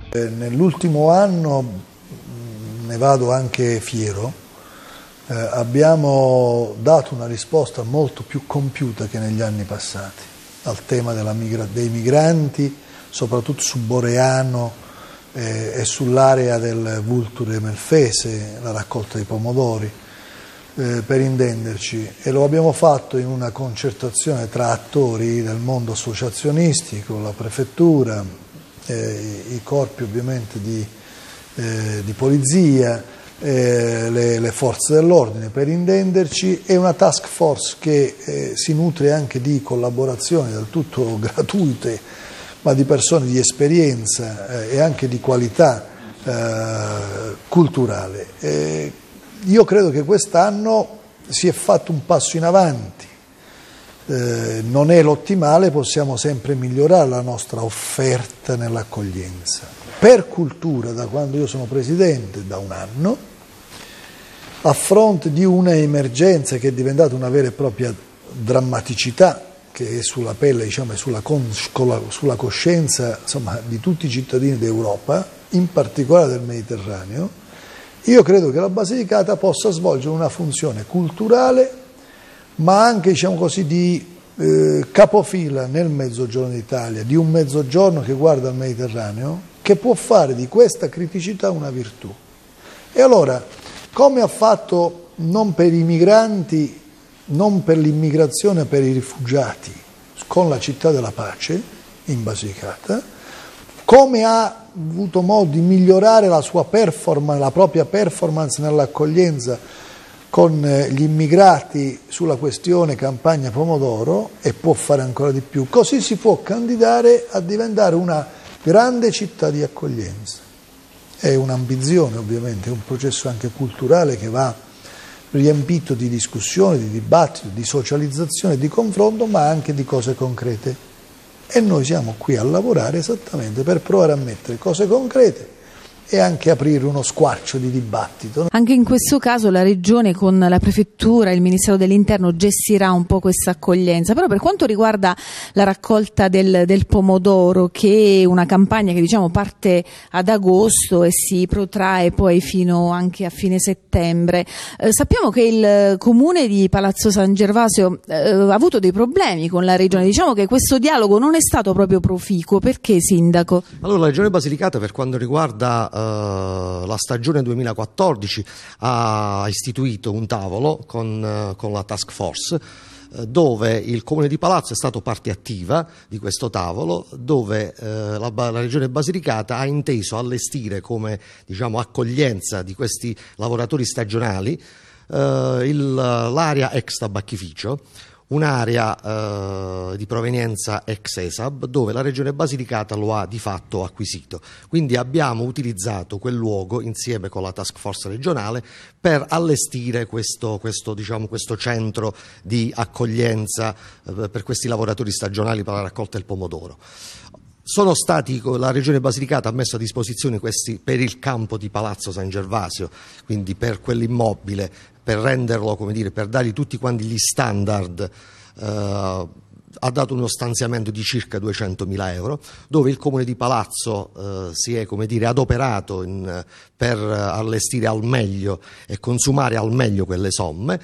Eh, nell'ultimo anno, ne vado anche fiero, eh, abbiamo dato una risposta molto più compiuta che negli anni passati al tema della migra- dei migranti, soprattutto su Boreano eh, e sull'area del Vulture Melfese, la raccolta dei pomodori, eh, per intenderci, e lo abbiamo fatto in una concertazione tra attori del mondo associazionistico, la prefettura, eh, i corpi ovviamente di, eh, di polizia, eh, le, le forze dell'ordine, per intenderci, e una task force che eh, si nutre anche di collaborazioni del tutto gratuite, ma di persone di esperienza eh, e anche di qualità eh, culturale. Eh, io credo che quest'anno si è fatto un passo in avanti, eh, non è l'ottimale, possiamo sempre migliorare la nostra offerta nell'accoglienza. Per cultura, da quando io sono presidente, da un anno, a fronte di una emergenza che è diventata una vera e propria drammaticità, che è sulla pelle, diciamo, e sulla, sulla coscienza, insomma, di tutti i cittadini d'Europa, in particolare del Mediterraneo, io credo che la Basilicata possa svolgere una funzione culturale, ma anche, diciamo così, di eh, capofila nel Mezzogiorno d'Italia, di un Mezzogiorno che guarda al Mediterraneo, che può fare di questa criticità una virtù. E allora, come ha fatto non per i migranti, non per l'immigrazione, per i rifugiati, con la città della pace in Basilicata, come ha avuto modo di migliorare la sua performance, la propria performance nell'accoglienza con gli immigrati sulla questione campagna pomodoro, e può fare ancora di più, così si può candidare a diventare una grande città di accoglienza. È un'ambizione, ovviamente, è un processo anche culturale che va riempito di discussione, di dibattito, di socializzazione, di confronto, ma anche di cose concrete. E noi siamo qui a lavorare esattamente per provare a mettere cose concrete e anche aprire uno squarcio di dibattito. Anche in questo caso la Regione con la Prefettura e il Ministero dell'Interno gestirà un po' questa accoglienza, però per quanto riguarda la raccolta del, del pomodoro, che è una campagna che diciamo parte ad agosto e si protrae poi fino anche a fine settembre, eh, sappiamo che il Comune di Palazzo San Gervasio eh, ha avuto dei problemi con la Regione, diciamo che questo dialogo non è stato proprio proficuo. Perché, Sindaco? Allora, la Regione Basilicata, per quanto riguarda uh, la stagione duemilaquattordici, ha istituito un tavolo con, uh, con la task force, uh, dove il Comune di Palazzo è stato parte attiva di questo tavolo, dove uh, la, la Regione Basilicata ha inteso allestire come, diciamo, accoglienza di questi lavoratori stagionali uh, il, l'area ex tabacchificio, un'area eh, di provenienza ex ESAB, dove la Regione Basilicata lo ha di fatto acquisito. Quindi abbiamo utilizzato quel luogo insieme con la task force regionale per allestire questo, questo, diciamo, questo centro di accoglienza eh, per questi lavoratori stagionali per la raccolta del pomodoro. Sono stati, la Regione Basilicata ha messo a disposizione questi per il campo di Palazzo San Gervasio, quindi per quell'immobile, per renderlo, come dire, per dargli tutti quanti gli standard, eh, ha dato uno stanziamento di circa duecentomila euro, dove il Comune di Palazzo eh, si è, come dire, adoperato in, per allestire al meglio e consumare al meglio quelle somme.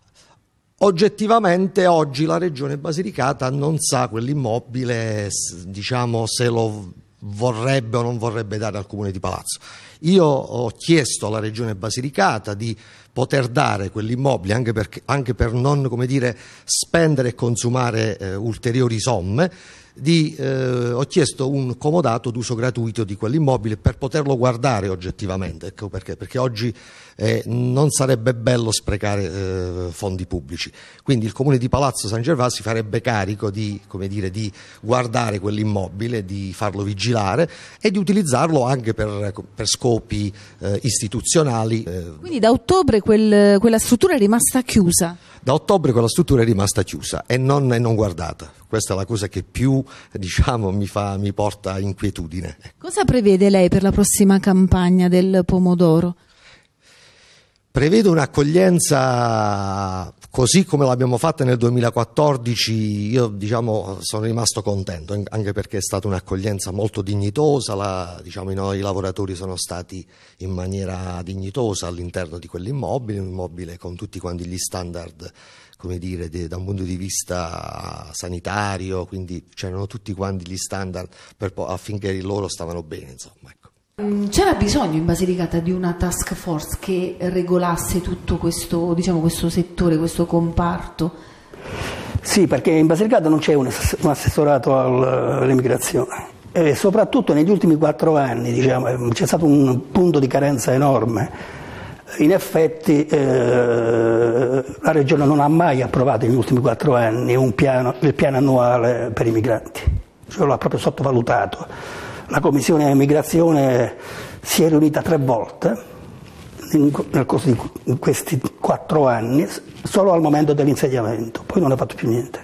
Oggettivamente oggi la Regione Basilicata non sa quell'immobile, diciamo, se lo vorrebbe o non vorrebbe dare al Comune di Palazzo. Io ho chiesto alla Regione Basilicata di poter dare quell'immobile anche, perché, anche per non, come dire, spendere e consumare eh, ulteriori somme. Di, eh, ho chiesto un comodato d'uso gratuito di quell'immobile per poterlo guardare oggettivamente, ecco perché, perché oggi eh, non sarebbe bello sprecare eh, fondi pubblici, quindi il Comune di Palazzo San Gervasio si farebbe carico di, come dire, di guardare quell'immobile, di farlo vigilare e di utilizzarlo anche per, per scopi eh, istituzionali. Quindi da ottobre quel, quella struttura è rimasta chiusa? Da ottobre quella struttura è rimasta chiusa e non, e non guardata. Questa è la cosa che più, diciamo, mi, fa, mi porta inquietudine. Cosa prevede lei per la prossima campagna del pomodoro? Prevedo un'accoglienza Così come l'abbiamo fatta nel duemilaquattordici, io diciamo sono rimasto contento, anche perché è stata un'accoglienza molto dignitosa, la, diciamo, i noi lavoratori sono stati in maniera dignitosa all'interno di quell'immobile, un immobile con tutti quanti gli standard, come dire, de, da un punto di vista sanitario, quindi c'erano tutti quanti gli standard per, affinché loro stavano bene, insomma. C'era bisogno in Basilicata di una task force che regolasse tutto questo, diciamo, questo settore, questo comparto? Sì, perché in Basilicata non c'è un, ass- un assessorato all'immigrazione e soprattutto negli ultimi quattro anni, diciamo, c'è stato un punto di carenza enorme. In effetti eh, la Regione non ha mai approvato negli ultimi quattro anni un piano, il piano annuale per i migranti, cioè lo ha proprio sottovalutato. La Commissione Migrazione si è riunita tre volte in, nel corso di questi quattro anni, solo al momento dell'insediamento, poi non ha fatto più niente.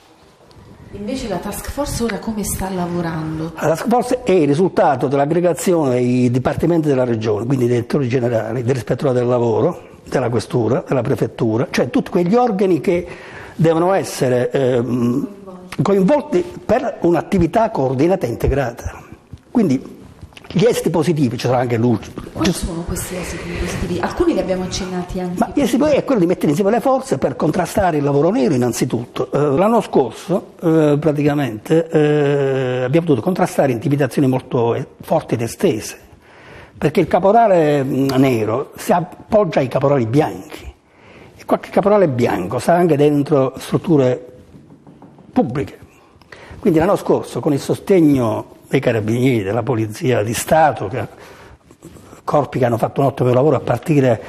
Invece la task force ora come sta lavorando? La task force è il risultato dell'aggregazione dei dipartimenti della Regione, quindi dei direttori generali, dell'ispettore del lavoro, della questura, della prefettura, cioè tutti quegli organi che devono essere ehm, coinvolti per un'attività coordinata e integrata. Quindi gli esiti positivi, ci sarà anche luce. Quali sono questi esiti positivi? Alcuni li abbiamo accennati anche. Ma gli esiti positivi è quello di mettere insieme le forze per contrastare il lavoro nero innanzitutto. Eh, l'anno scorso eh, praticamente eh, abbiamo dovuto contrastare intimidazioni molto eh, forti ed estese, perché il caporale mh, nero si appoggia ai caporali bianchi e qualche caporale bianco sta anche dentro strutture pubbliche. Quindi l'anno scorso con il sostegno dei carabinieri, della polizia di Stato, che, corpi che hanno fatto un ottimo lavoro a partire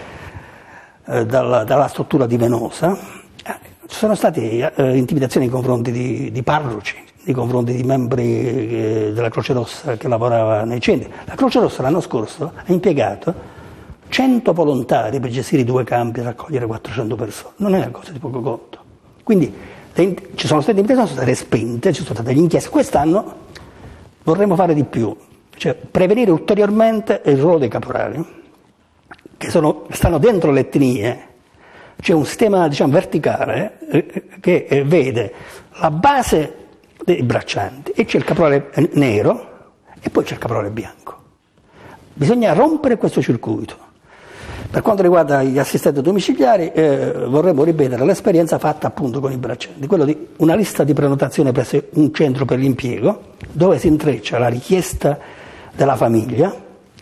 eh, dalla, dalla struttura di Venosa, eh, ci sono state eh, intimidazioni nei confronti di, di parroci, nei confronti di membri eh, della Croce Rossa che lavorava nei centri. La Croce Rossa l'anno scorso ha impiegato cento volontari per gestire i due campi e raccogliere quattrocento persone, non è una cosa di poco conto. Quindi le, ci sono state intimidazioni, sono state respinte, ci sono state delle inchieste. Quest'anno vorremmo fare di più, cioè prevenire ulteriormente il ruolo dei caporali, che sono, stanno dentro le etnie. C'è un sistema, diciamo, verticale eh, che eh, vede la base dei braccianti e c'è il caporale nero e poi c'è il caporale bianco. Bisogna rompere questo circuito. Per quanto riguarda gli assistenti domiciliari, eh, vorremmo ripetere l'esperienza fatta appunto con i braccianti, quello di una lista di prenotazione presso un centro per l'impiego, dove si intreccia la richiesta della famiglia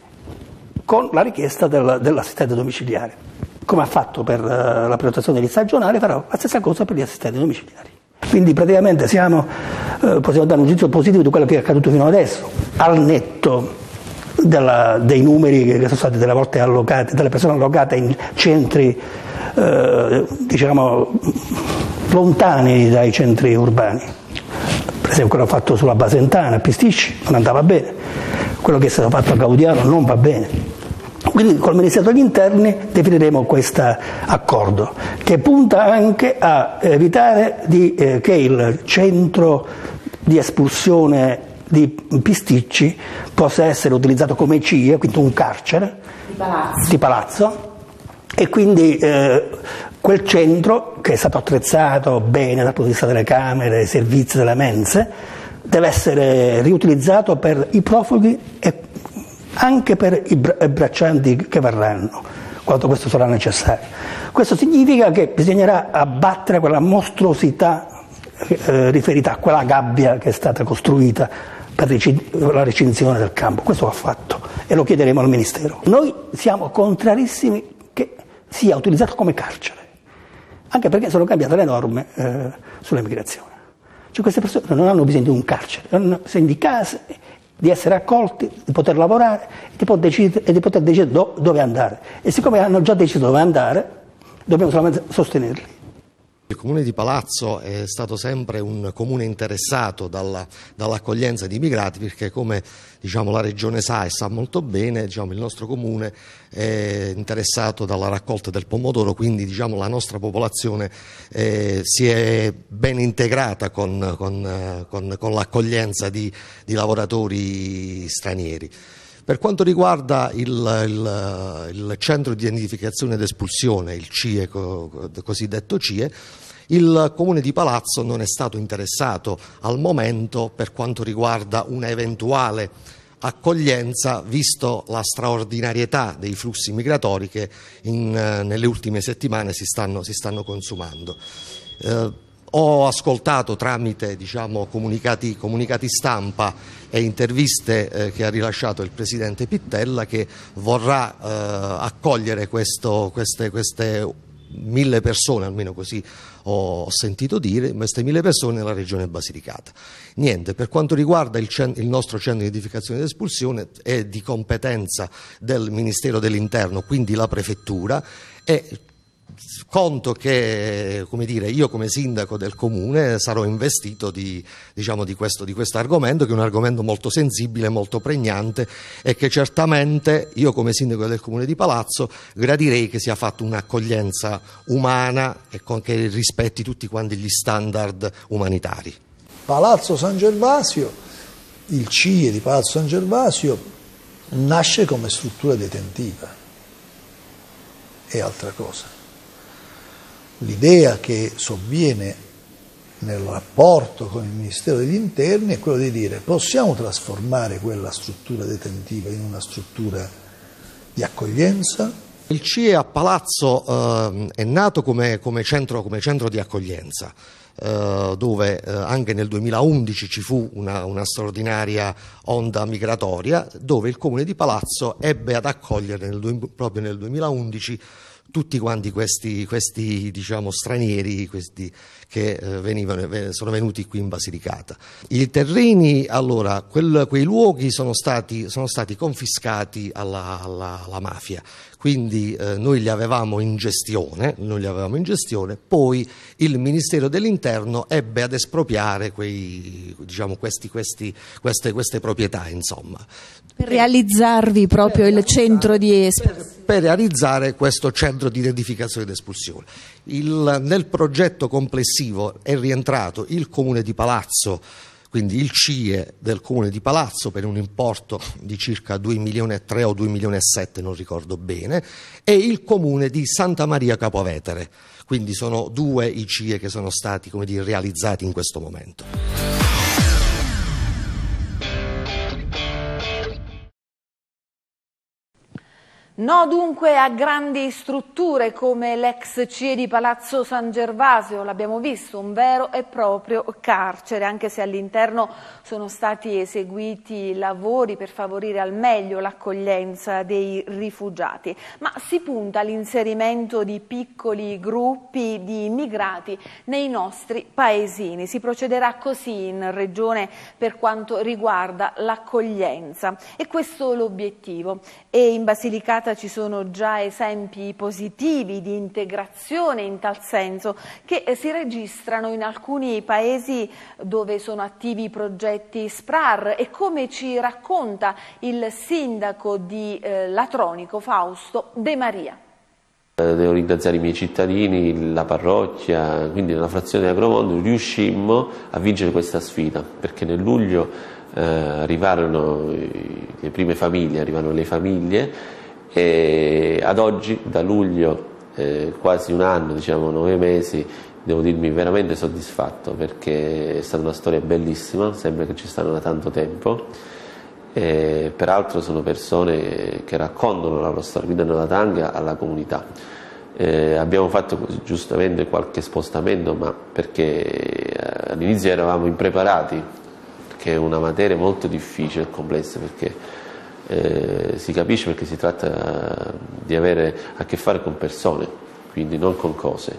con la richiesta del, dell'assistente domiciliare. Come ha fatto per uh, la prenotazione degli stagionali, farà la stessa cosa per gli assistenti domiciliari. Quindi praticamente siamo, uh, possiamo dare un giudizio positivo di quello che è accaduto fino adesso, al netto Della, dei numeri che sono stati delle volte allocati, delle persone allocate in centri eh, diciamo lontani dai centri urbani. Per esempio quello fatto sulla Basentana, a Pisticci, non andava bene, quello che è stato fatto a Gaudiano non va bene. Quindi col Ministero degli Interni definiremo questo accordo che punta anche a evitare di, eh, che il centro di espulsione di Pisticci possa essere utilizzato come C I E, quindi un carcere di palazzo, di palazzo e quindi eh, quel centro che è stato attrezzato bene dal punto di vista delle camere, dei servizi, delle mense, deve essere riutilizzato per i profughi e anche per i braccianti che verranno, quando questo sarà necessario. Questo significa che bisognerà abbattere quella mostruosità eh, riferita a quella gabbia che è stata costruita per la recinzione del campo. Questo va fatto e lo chiederemo al Ministero. Noi siamo contrarissimi che sia utilizzato come carcere, anche perché sono cambiate le norme eh, sull'immigrazione. Cioè queste persone non hanno bisogno di un carcere, hanno bisogno di case, di essere accolti, di poter lavorare e di poter decidere, e di poter decidere do, dove andare. E siccome hanno già deciso dove andare, dobbiamo solamente sostenerli. Il comune di Palazzo è stato sempre un comune interessato dalla, dall'accoglienza di immigrati, perché come diciamo, la regione sa e sa molto bene, diciamo, il nostro comune è interessato dalla raccolta del pomodoro, quindi diciamo, la nostra popolazione eh, si è ben integrata con, con, con, con l'accoglienza di, di lavoratori stranieri. Per quanto riguarda il, il, il centro di identificazione ed espulsione, il C I E, cosiddetto C I E, il Comune di Palazzo non è stato interessato al momento per quanto riguarda una eventuale accoglienza, visto la straordinarietà dei flussi migratori che in, nelle ultime settimane si stanno, si stanno consumando. Eh, ho ascoltato tramite diciamo, comunicati, comunicati stampa e interviste eh, che ha rilasciato il Presidente Pittella, che vorrà eh, accogliere questo, queste, queste mille persone, almeno così ho sentito dire, queste mille persone nella regione Basilicata. Niente, per quanto riguarda il, il nostro centro di identificazione ed espulsione è di competenza del Ministero dell'Interno, quindi la Prefettura, e conto che, come dire, io come sindaco del comune sarò investito di, diciamo, di questo, di questo argomento, che è un argomento molto sensibile, molto pregnante, e che certamente io come sindaco del comune di Palazzo gradirei che sia fatta un'accoglienza umana e con, che rispetti tutti quanti gli standard umanitari. Palazzo San Gervasio, il C I E di Palazzo San Gervasio nasce come struttura detentiva, è altra cosa. L'idea che sovviene nel rapporto con il Ministero degli Interni è quello di dire: possiamo trasformare quella struttura detentiva in una struttura di accoglienza? Il C I E a Palazzo eh, è nato come, come, centro, come centro di accoglienza, eh, dove eh, anche nel duemilaundici ci fu una, una straordinaria onda migratoria, dove il Comune di Palazzo ebbe ad accogliere nel, proprio nel duemilaundici tutti quanti questi, questi diciamo, stranieri questi che eh, venivano, sono venuti qui in Basilicata. I terreni, allora, quel, quei luoghi sono stati, sono stati confiscati alla, alla, alla mafia, quindi eh, noi li avevamo in gestione, noi li avevamo in gestione, poi il Ministero dell'Interno ebbe ad espropriare quei, diciamo, questi, questi, queste, queste proprietà, insomma. Per realizzarvi proprio il centro di espulsione. Per realizzare questo centro di identificazione ed espulsione. Il, nel progetto complessivo è rientrato il Comune di Palazzo, quindi il C I E del Comune di Palazzo per un importo di circa due milioni e tre o due milioni e sette, non ricordo bene, e il Comune di Santa Maria Capovetere, quindi sono due i C I E che sono stati, come dire, realizzati in questo momento. No dunque a grandi strutture come l'ex C I E di Palazzo San Gervasio, l'abbiamo visto, un vero e proprio carcere, anche se all'interno sono stati eseguiti lavori per favorire al meglio l'accoglienza dei rifugiati, ma si punta all'inserimento di piccoli gruppi di immigrati nei nostri paesini. Si procederà così in regione per quanto riguarda l'accoglienza, e questo è l'obiettivo. E in Basilicata ci sono già esempi positivi di integrazione in tal senso che si registrano in alcuni paesi dove sono attivi progetti S P R A R, e come ci racconta il sindaco di eh, Latronico, Fausto De Maria. Devo ringraziare i miei cittadini, la parrocchia, quindi nella frazione di Agromonte riuscimmo a vincere questa sfida, perché nel luglio eh, arrivarono le prime famiglie, arrivarono le famiglie, e ad oggi, da luglio, eh, quasi un anno, diciamo nove mesi, devo dirmi veramente soddisfatto, perché è stata una storia bellissima, sembra che ci stanno da tanto tempo, e peraltro sono persone che raccontano la loro storia, guidano la tanga alla comunità. Eh, abbiamo fatto giustamente qualche spostamento, ma perché eh, all'inizio eravamo impreparati, che è una materia molto difficile e complessa, perché Eh, si capisce perché si tratta di avere a che fare con persone, quindi non con cose,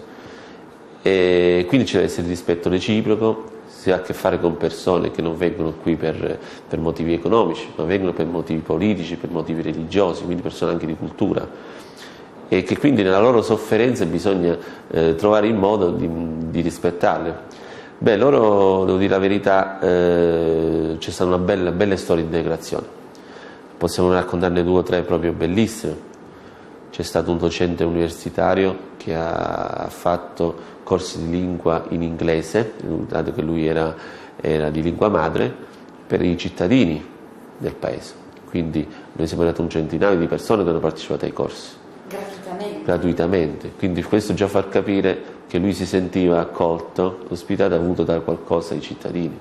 e quindi ci deve essere rispetto reciproco, si ha a che fare con persone che non vengono qui per, per motivi economici, ma vengono per motivi politici, per motivi religiosi, quindi persone anche di cultura, e che quindi nella loro sofferenza bisogna eh, trovare il modo di, di rispettarle. Beh, loro, devo dire la verità, eh, c'è stata una bella, bella storia di integrazione. Possiamo raccontarne due o tre proprio bellissime. C'è stato un docente universitario che ha fatto corsi di lingua in inglese, dato che lui era, era di lingua madre, per i cittadini del paese. quindi noi siamo arrivati un centinaio di persone che hanno partecipato ai corsi. Gratuitamente. Gratuitamente, quindi questo già fa capire che lui si sentiva accolto, ospitato, avuto da qualcosa ai cittadini.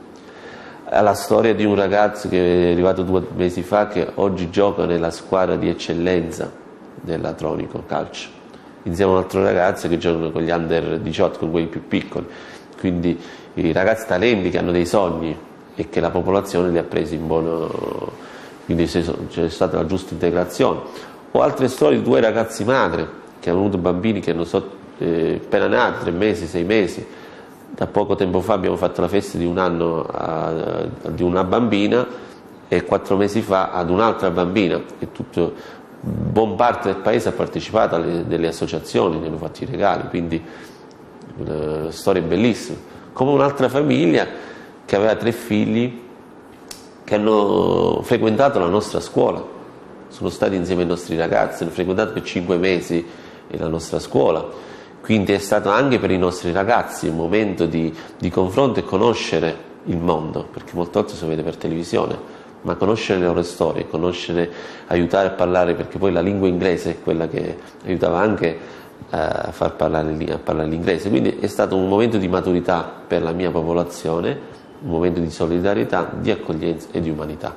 La storia di un ragazzo che è arrivato due mesi fa, che oggi gioca nella squadra di eccellenza della Tronico Calcio, insieme a un altro ragazzo che gioca con gli under diciotto, con quelli più piccoli, quindi i ragazzi talenti che hanno dei sogni e che la popolazione li ha presi in buono, quindi c'è stata la giusta integrazione. O altre storie di due ragazzi madre che hanno avuto bambini che hanno so, eh, appena nati, tre mesi, sei mesi. Da poco tempo fa abbiamo fatto la festa di un anno a, a, di una bambina e quattro mesi fa ad un'altra bambina, e tutto, buon parte del paese ha partecipato alle delle associazioni, ne hanno fatto i regali, quindi una storia bellissima. Come un'altra famiglia che aveva tre figli che hanno frequentato la nostra scuola, sono stati insieme ai nostri ragazzi, hanno frequentato per cinque mesi la nostra scuola. Quindi è stato anche per i nostri ragazzi un momento di, di confronto e conoscere il mondo, perché molte volte si vede per televisione, ma conoscere le loro storie, conoscere, aiutare a parlare, perché poi la lingua inglese è quella che aiutava anche a far parlare, a parlare l'inglese. Quindi è stato un momento di maturità per la mia popolazione, un momento di solidarietà, di accoglienza e di umanità.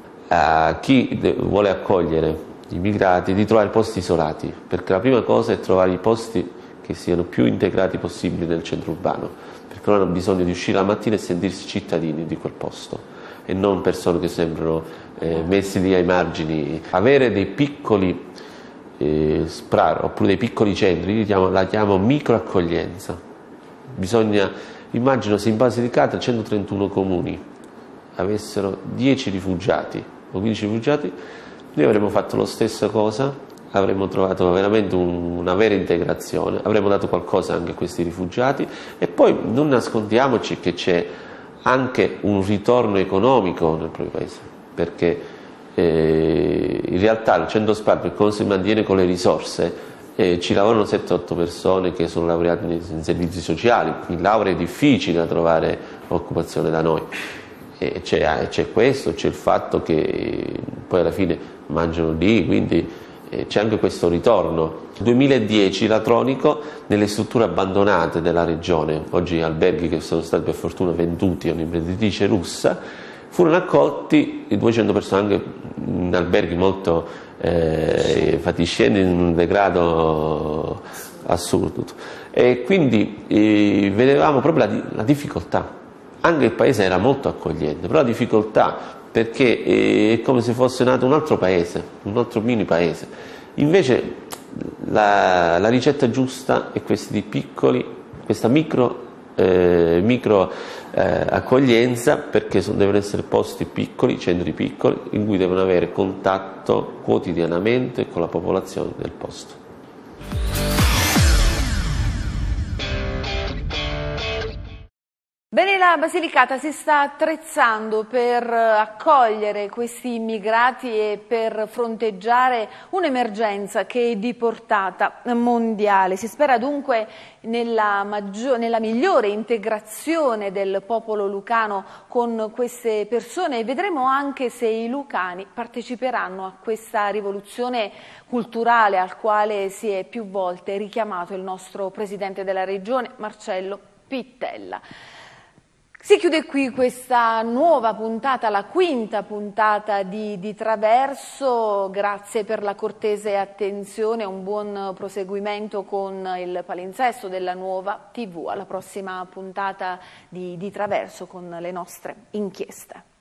A chi vuole accogliere gli immigrati, di trovare posti isolati, perché la prima cosa è trovare i posti che siano più integrati possibili nel centro urbano, perché loro hanno bisogno di uscire la mattina e sentirsi cittadini di quel posto e non persone che sembrano eh, messi lì ai margini. Avere dei piccoli eh, sprar oppure dei piccoli centri, io chiamo, la chiamo microaccoglienza. Bisogna, immagino se in Basilicata centotrentuno comuni avessero dieci rifugiati o quindici rifugiati, noi avremmo fatto la stessa cosa, avremmo trovato veramente un, una vera integrazione, avremmo dato qualcosa anche a questi rifugiati, e poi non nascondiamoci che c'è anche un ritorno economico nel proprio paese, perché eh, in realtà il centro SPRAR, per come si mantiene con le risorse, eh, ci lavorano sette otto persone che sono laureate in, in servizi sociali, in laurea è difficile da trovare occupazione da noi. C'è, c'è questo, c'è il fatto che poi alla fine mangiano lì, quindi eh, c'è anche questo ritorno. Nel duemiladieci la Tronico, nelle strutture abbandonate della regione, oggi alberghi che sono stati per fortuna venduti a un'imprenditrice russa, furono accolti duecento persone anche in alberghi molto eh, fatiscenti, in un degrado assurdo. E quindi eh, vedevamo proprio la, la difficoltà. Anche il paese era molto accogliente, però la difficoltà perché è come se fosse nato un altro paese, un altro mini paese. Invece la, la ricetta giusta è questi piccoli, questa micro, eh, micro eh, accoglienza, perché sono, devono essere posti piccoli, centri piccoli, in cui devono avere contatto quotidianamente con la popolazione del posto. Bene, la Basilicata si sta attrezzando per accogliere questi immigrati e per fronteggiare un'emergenza che è di portata mondiale. Si spera dunque nella, maggior, nella migliore integrazione del popolo lucano con queste persone, e vedremo anche se i lucani parteciperanno a questa rivoluzione culturale al quale si è più volte richiamato il nostro Presidente della Regione, Marcello Pittella. Si chiude qui questa nuova puntata, la quinta puntata di, di Traverso. Grazie per la cortese attenzione, un buon proseguimento con il palinsesto della Nuova tivù. Alla prossima puntata di, di Traverso con le nostre inchieste.